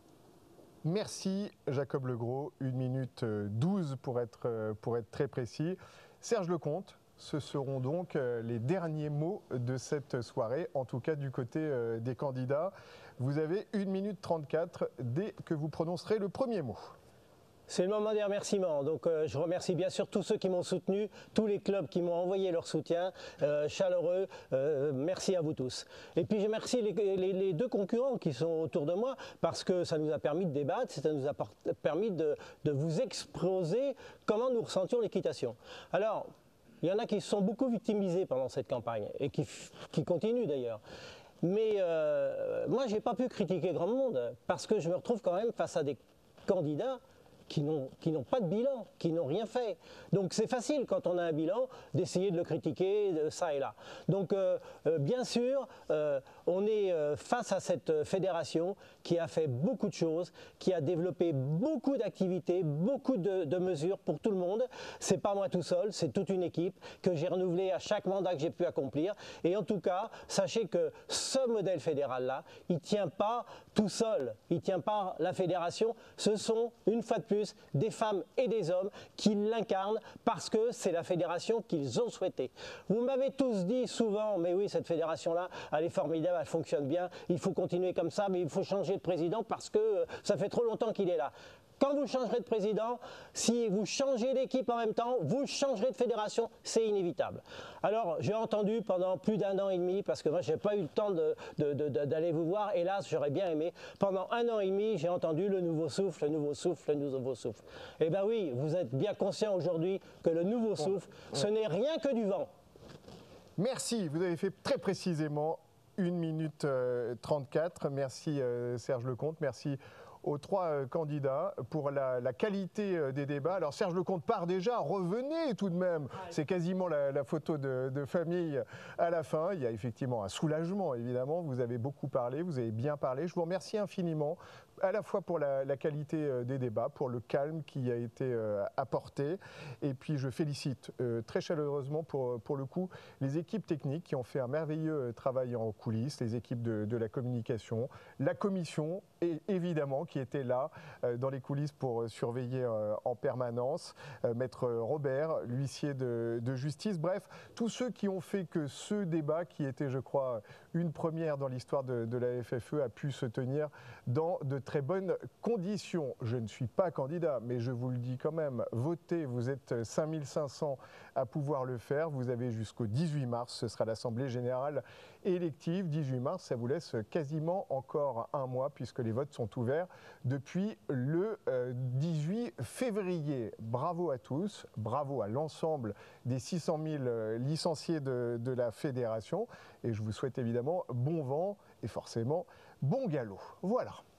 Merci Jacob Legros, une minute douze pour être, pour être très précis. Serge Lecomte, ce seront donc les derniers mots de cette soirée, en tout cas du côté des candidats. Vous avez une minute trente-quatre dès que vous prononcerez le premier mot. C'est le moment des remerciements. Donc euh, je remercie bien sûr tous ceux qui m'ont soutenu, tous les clubs qui m'ont envoyé leur soutien euh, chaleureux. Euh, merci à vous tous. Et puis je remercie les, les, les deux concurrents qui sont autour de moi parce que ça nous a permis de débattre, ça nous a permis de, de vous exposer comment nous ressentions l'équitation. Alors, il y en a qui se sont beaucoup victimisés pendant cette campagne et qui, qui continuent d'ailleurs. Mais euh, moi, je n'ai pas pu critiquer grand monde parce que je me retrouve quand même face à des candidats qui n'ont pas de bilan, qui n'ont rien fait. Donc c'est facile quand on a un bilan d'essayer de le critiquer de ça et là. Donc euh, euh, bien sûr, euh, on est euh, face à cette fédération qui a fait beaucoup de choses, qui a développé beaucoup d'activités, beaucoup de, de mesures pour tout le monde. C'est pas moi tout seul, c'est toute une équipe que j'ai renouvelée à chaque mandat que j'ai pu accomplir. Et en tout cas, sachez que ce modèle fédéral-là, il ne tient pas tout seul, il ne tient pas la fédération. Ce sont, une fois de plus, des femmes et des hommes qui l'incarnent parce que c'est la fédération qu'ils ont souhaité. Vous m'avez tous dit souvent, mais oui, cette fédération-là, elle est formidable, elle fonctionne bien, il faut continuer comme ça, mais il faut changer de président parce que ça fait trop longtemps qu'il est là. Quand vous changerez de président, si vous changez d'équipe en même temps, vous changerez de fédération, c'est inévitable. Alors, j'ai entendu pendant plus d'un an et demi, parce que moi, je n'ai pas eu le temps de, de, de, d'aller vous voir, hélas, j'aurais bien aimé. Pendant un an et demi, j'ai entendu le nouveau souffle, le nouveau souffle, le nouveau souffle. Eh bien oui, vous êtes bien conscient aujourd'hui que le nouveau souffle, ce n'est rien que du vent. Merci, vous avez fait très précisément une minute trente-quatre. Merci euh, Serge Lecomte, merci aux trois euh, candidats pour la, la qualité euh, des débats. Alors Serge Lecomte part déjà, revenez tout de même. C'est quasiment la, la photo de, de famille à la fin. Il y a effectivement un soulagement évidemment, vous avez beaucoup parlé, vous avez bien parlé. Je vous remercie infiniment à la fois pour la, la qualité euh, des débats, pour le calme qui a été euh, apporté. Et puis je félicite euh, très chaleureusement pour, pour le coup les équipes techniques qui ont fait un merveilleux travail en coulisses, les équipes de, de la communication, la commission et évidemment qui était là euh, dans les coulisses pour surveiller euh, en permanence, euh, maître Robert, l'huissier de, de justice, bref, tous ceux qui ont fait que ce débat qui était je crois une première dans l'histoire de, de la F F E a pu se tenir dans de très bonnes conditions. Je ne suis pas candidat, mais je vous le dis quand même, votez, vous êtes cinq mille cinq cents à pouvoir le faire, vous avez jusqu'au dix-huit mars, ce sera l'Assemblée Générale élective, dix-huit mars, ça vous laisse quasiment encore un mois puisque les votes sont ouverts depuis le euh, dix-huit février. Bravo à tous, bravo à l'ensemble des six cent mille licenciés de, de la fédération et je vous souhaite évidemment bon vent et forcément bon galop. Voilà.